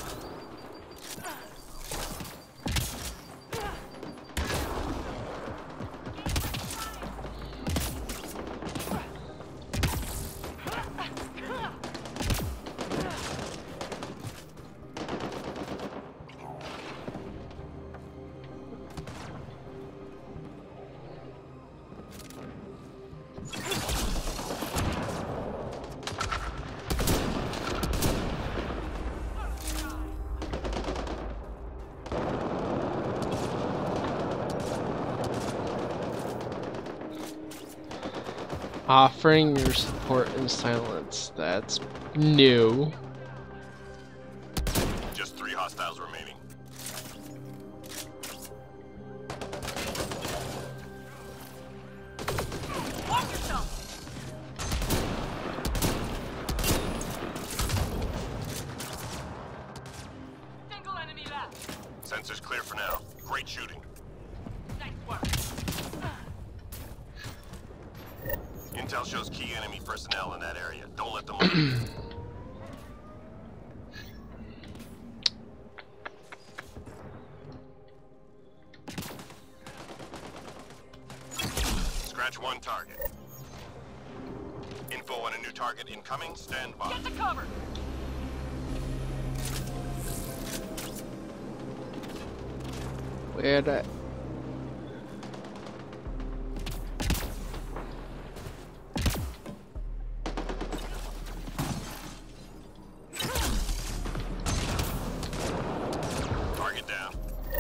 Offering your support in silence. That's new. Just three hostiles remaining. Watch yourself! Single enemy left. Sensors clear for now. Great shooting. Nice work. Intel shows key enemy personnel in that area. Don't let them leave. Scratch one target. Info on a new target incoming. Stand by. Get the cover! Where'd I... Target down.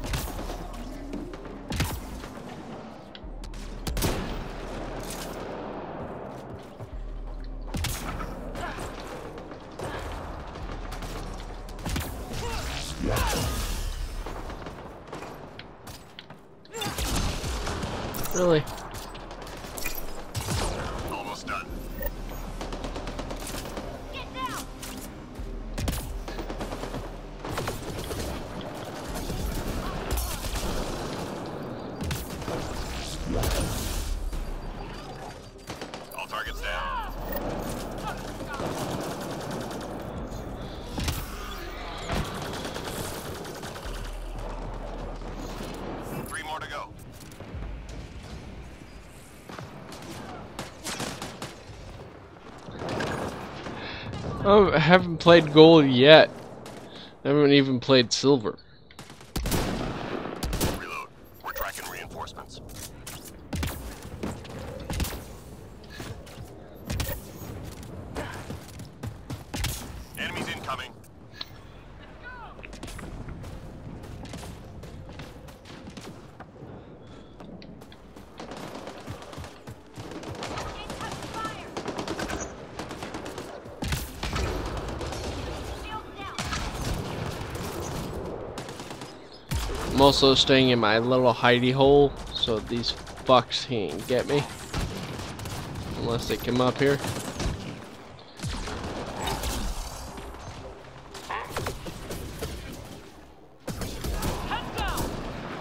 Really? Almost done. Get down! All targets down. Three more to go. Oh, I haven't played gold yet. I haven't even played silver. Reload. We're tracking reinforcements. Enemies incoming. I'm also staying in my little hidey hole, so these fucks can't get me. Unless they come up here. Head down!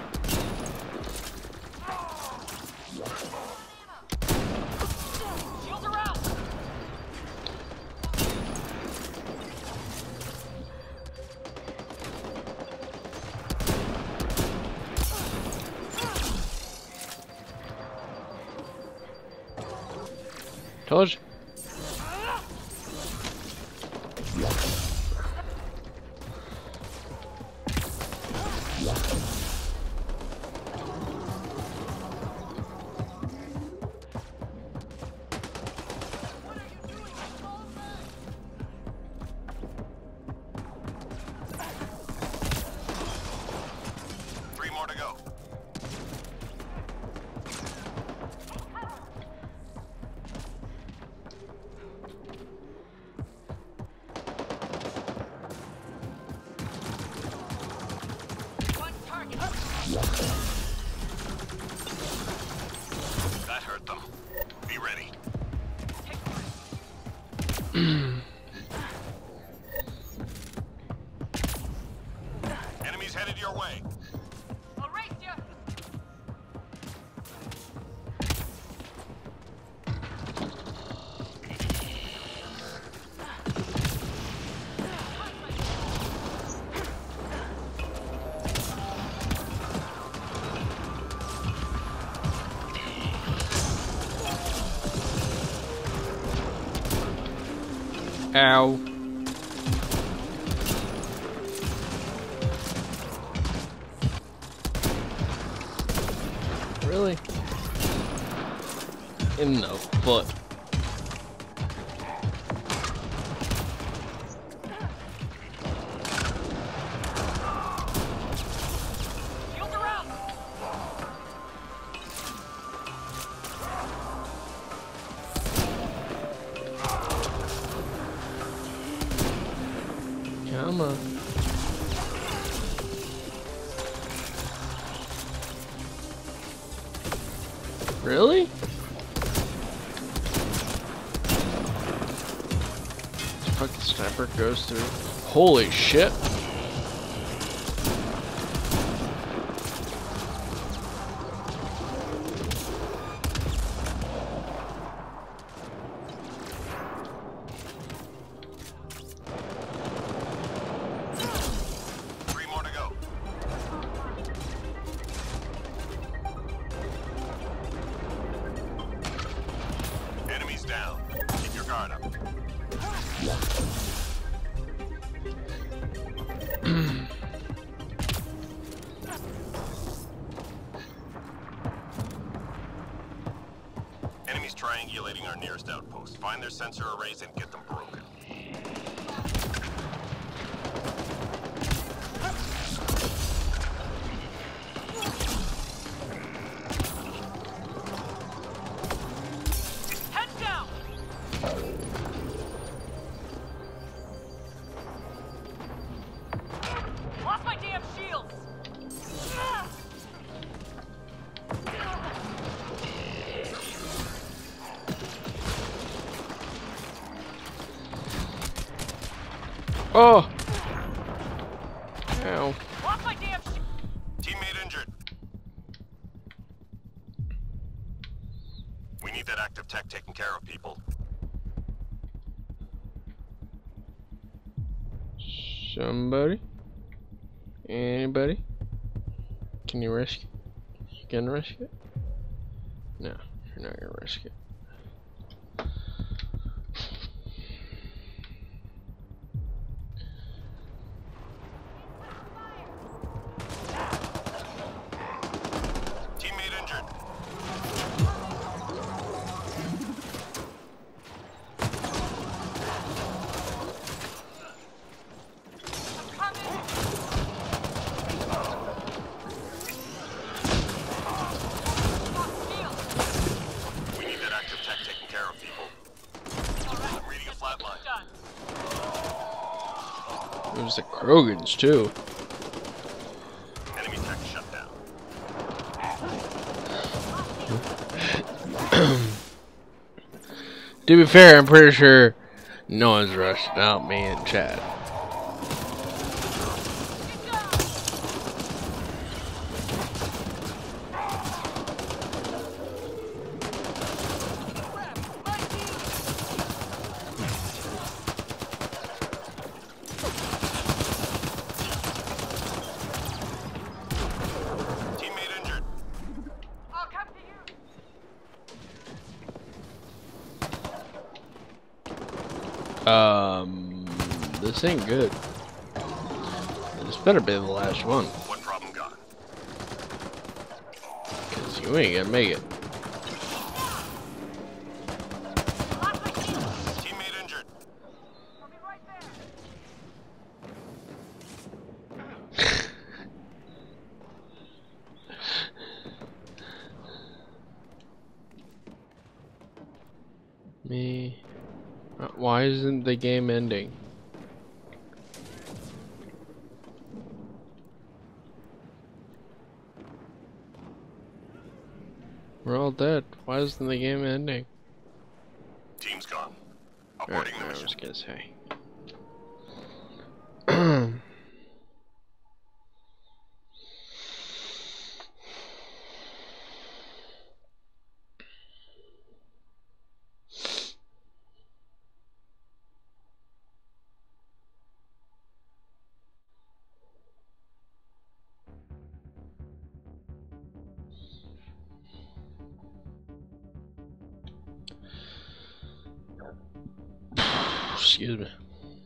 Shields are out! Told you. Enemies headed your way. I'll race you. Ow. Really? In the foot. Shields are out. Come on. Really? This fucking sniper goes through. Holy shit. Three more to go. Enemies down. Keep your guard up. Enemies triangulating our nearest outpost. Find their sensor arrays and get them broken. Head down. Lost my damn shields. Oh! Ow. Lost my damn shields. Teammate injured. We need that active tech taken care of, people. Somebody? Anybody? Can you rescue? You gonna rescue it? No, you're not gonna rescue it. Teammate injured. We need that active tech taken care of, people. I'm reading a flatline. Done. There's the Krogans too. Enemy tech shut down. To be fair, I'm pretty sure no one's rushing out me and Chad. Teammate injured. I'll come to you. Um, this ain't good. This better be the last one, One problem gone. cause you ain't gonna make it. Lost my shields. Teammate injured. I'll be right there. Me. Uh, Why isn't the game ending? We're all dead. Why isn't the game ending? Team's gone. A Alright, Aborting the I mission. was gonna say. Excuse me.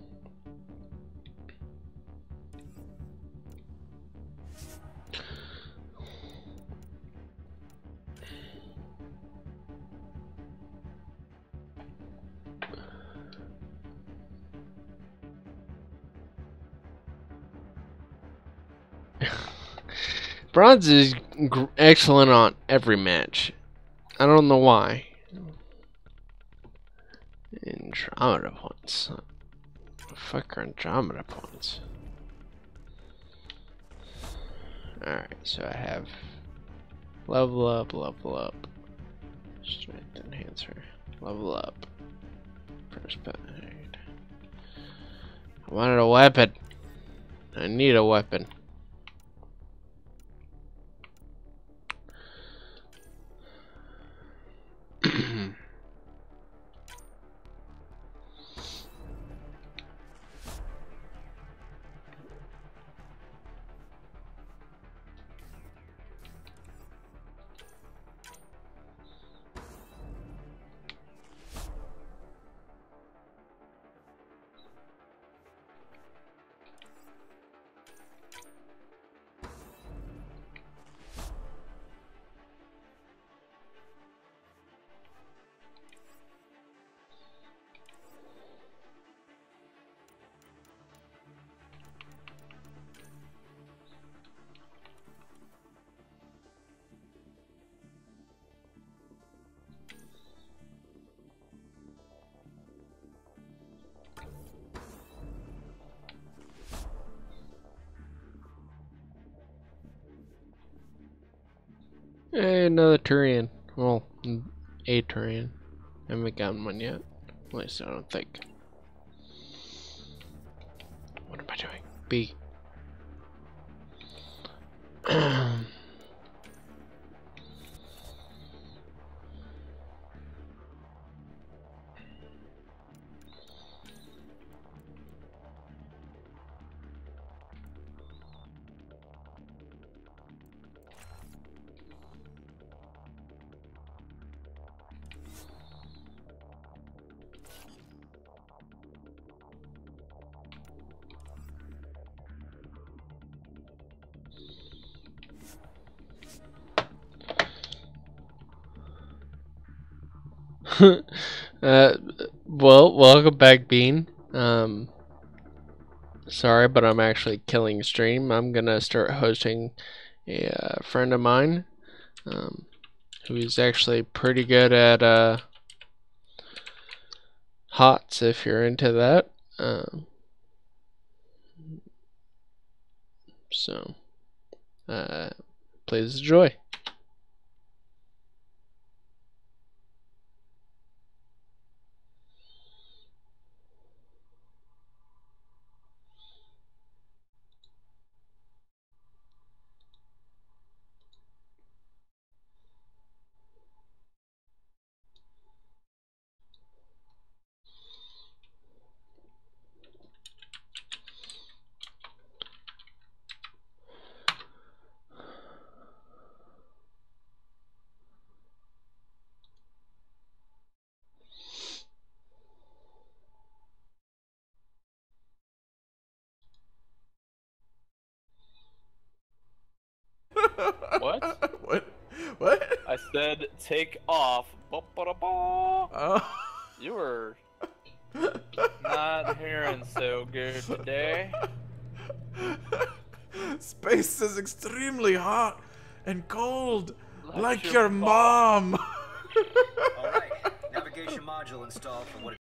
Bronze is gr excellent on every match. I don't know why. Andromeda points. Fuck are Andromeda points. Alright, so I have level up, level up, strength enhancer, level up, first button. I wanted a weapon. I need a weapon. Hey, another Turian. Well, a Turian. I haven't gotten one yet. At least I don't think. What am I doing? B. uh, well, welcome back, Bean. Um, sorry, but I'm actually killing stream. I'm gonna start hosting a uh, friend of mine, um, who is actually pretty good at uh, hots. If you're into that, um, so uh, please enjoy. What? What? What? I said take off. Ba-ba-da-ba. Oh. You were not hearing so good today. Space is extremely hot and cold, Like like your your mom. Alright, navigation module installed for what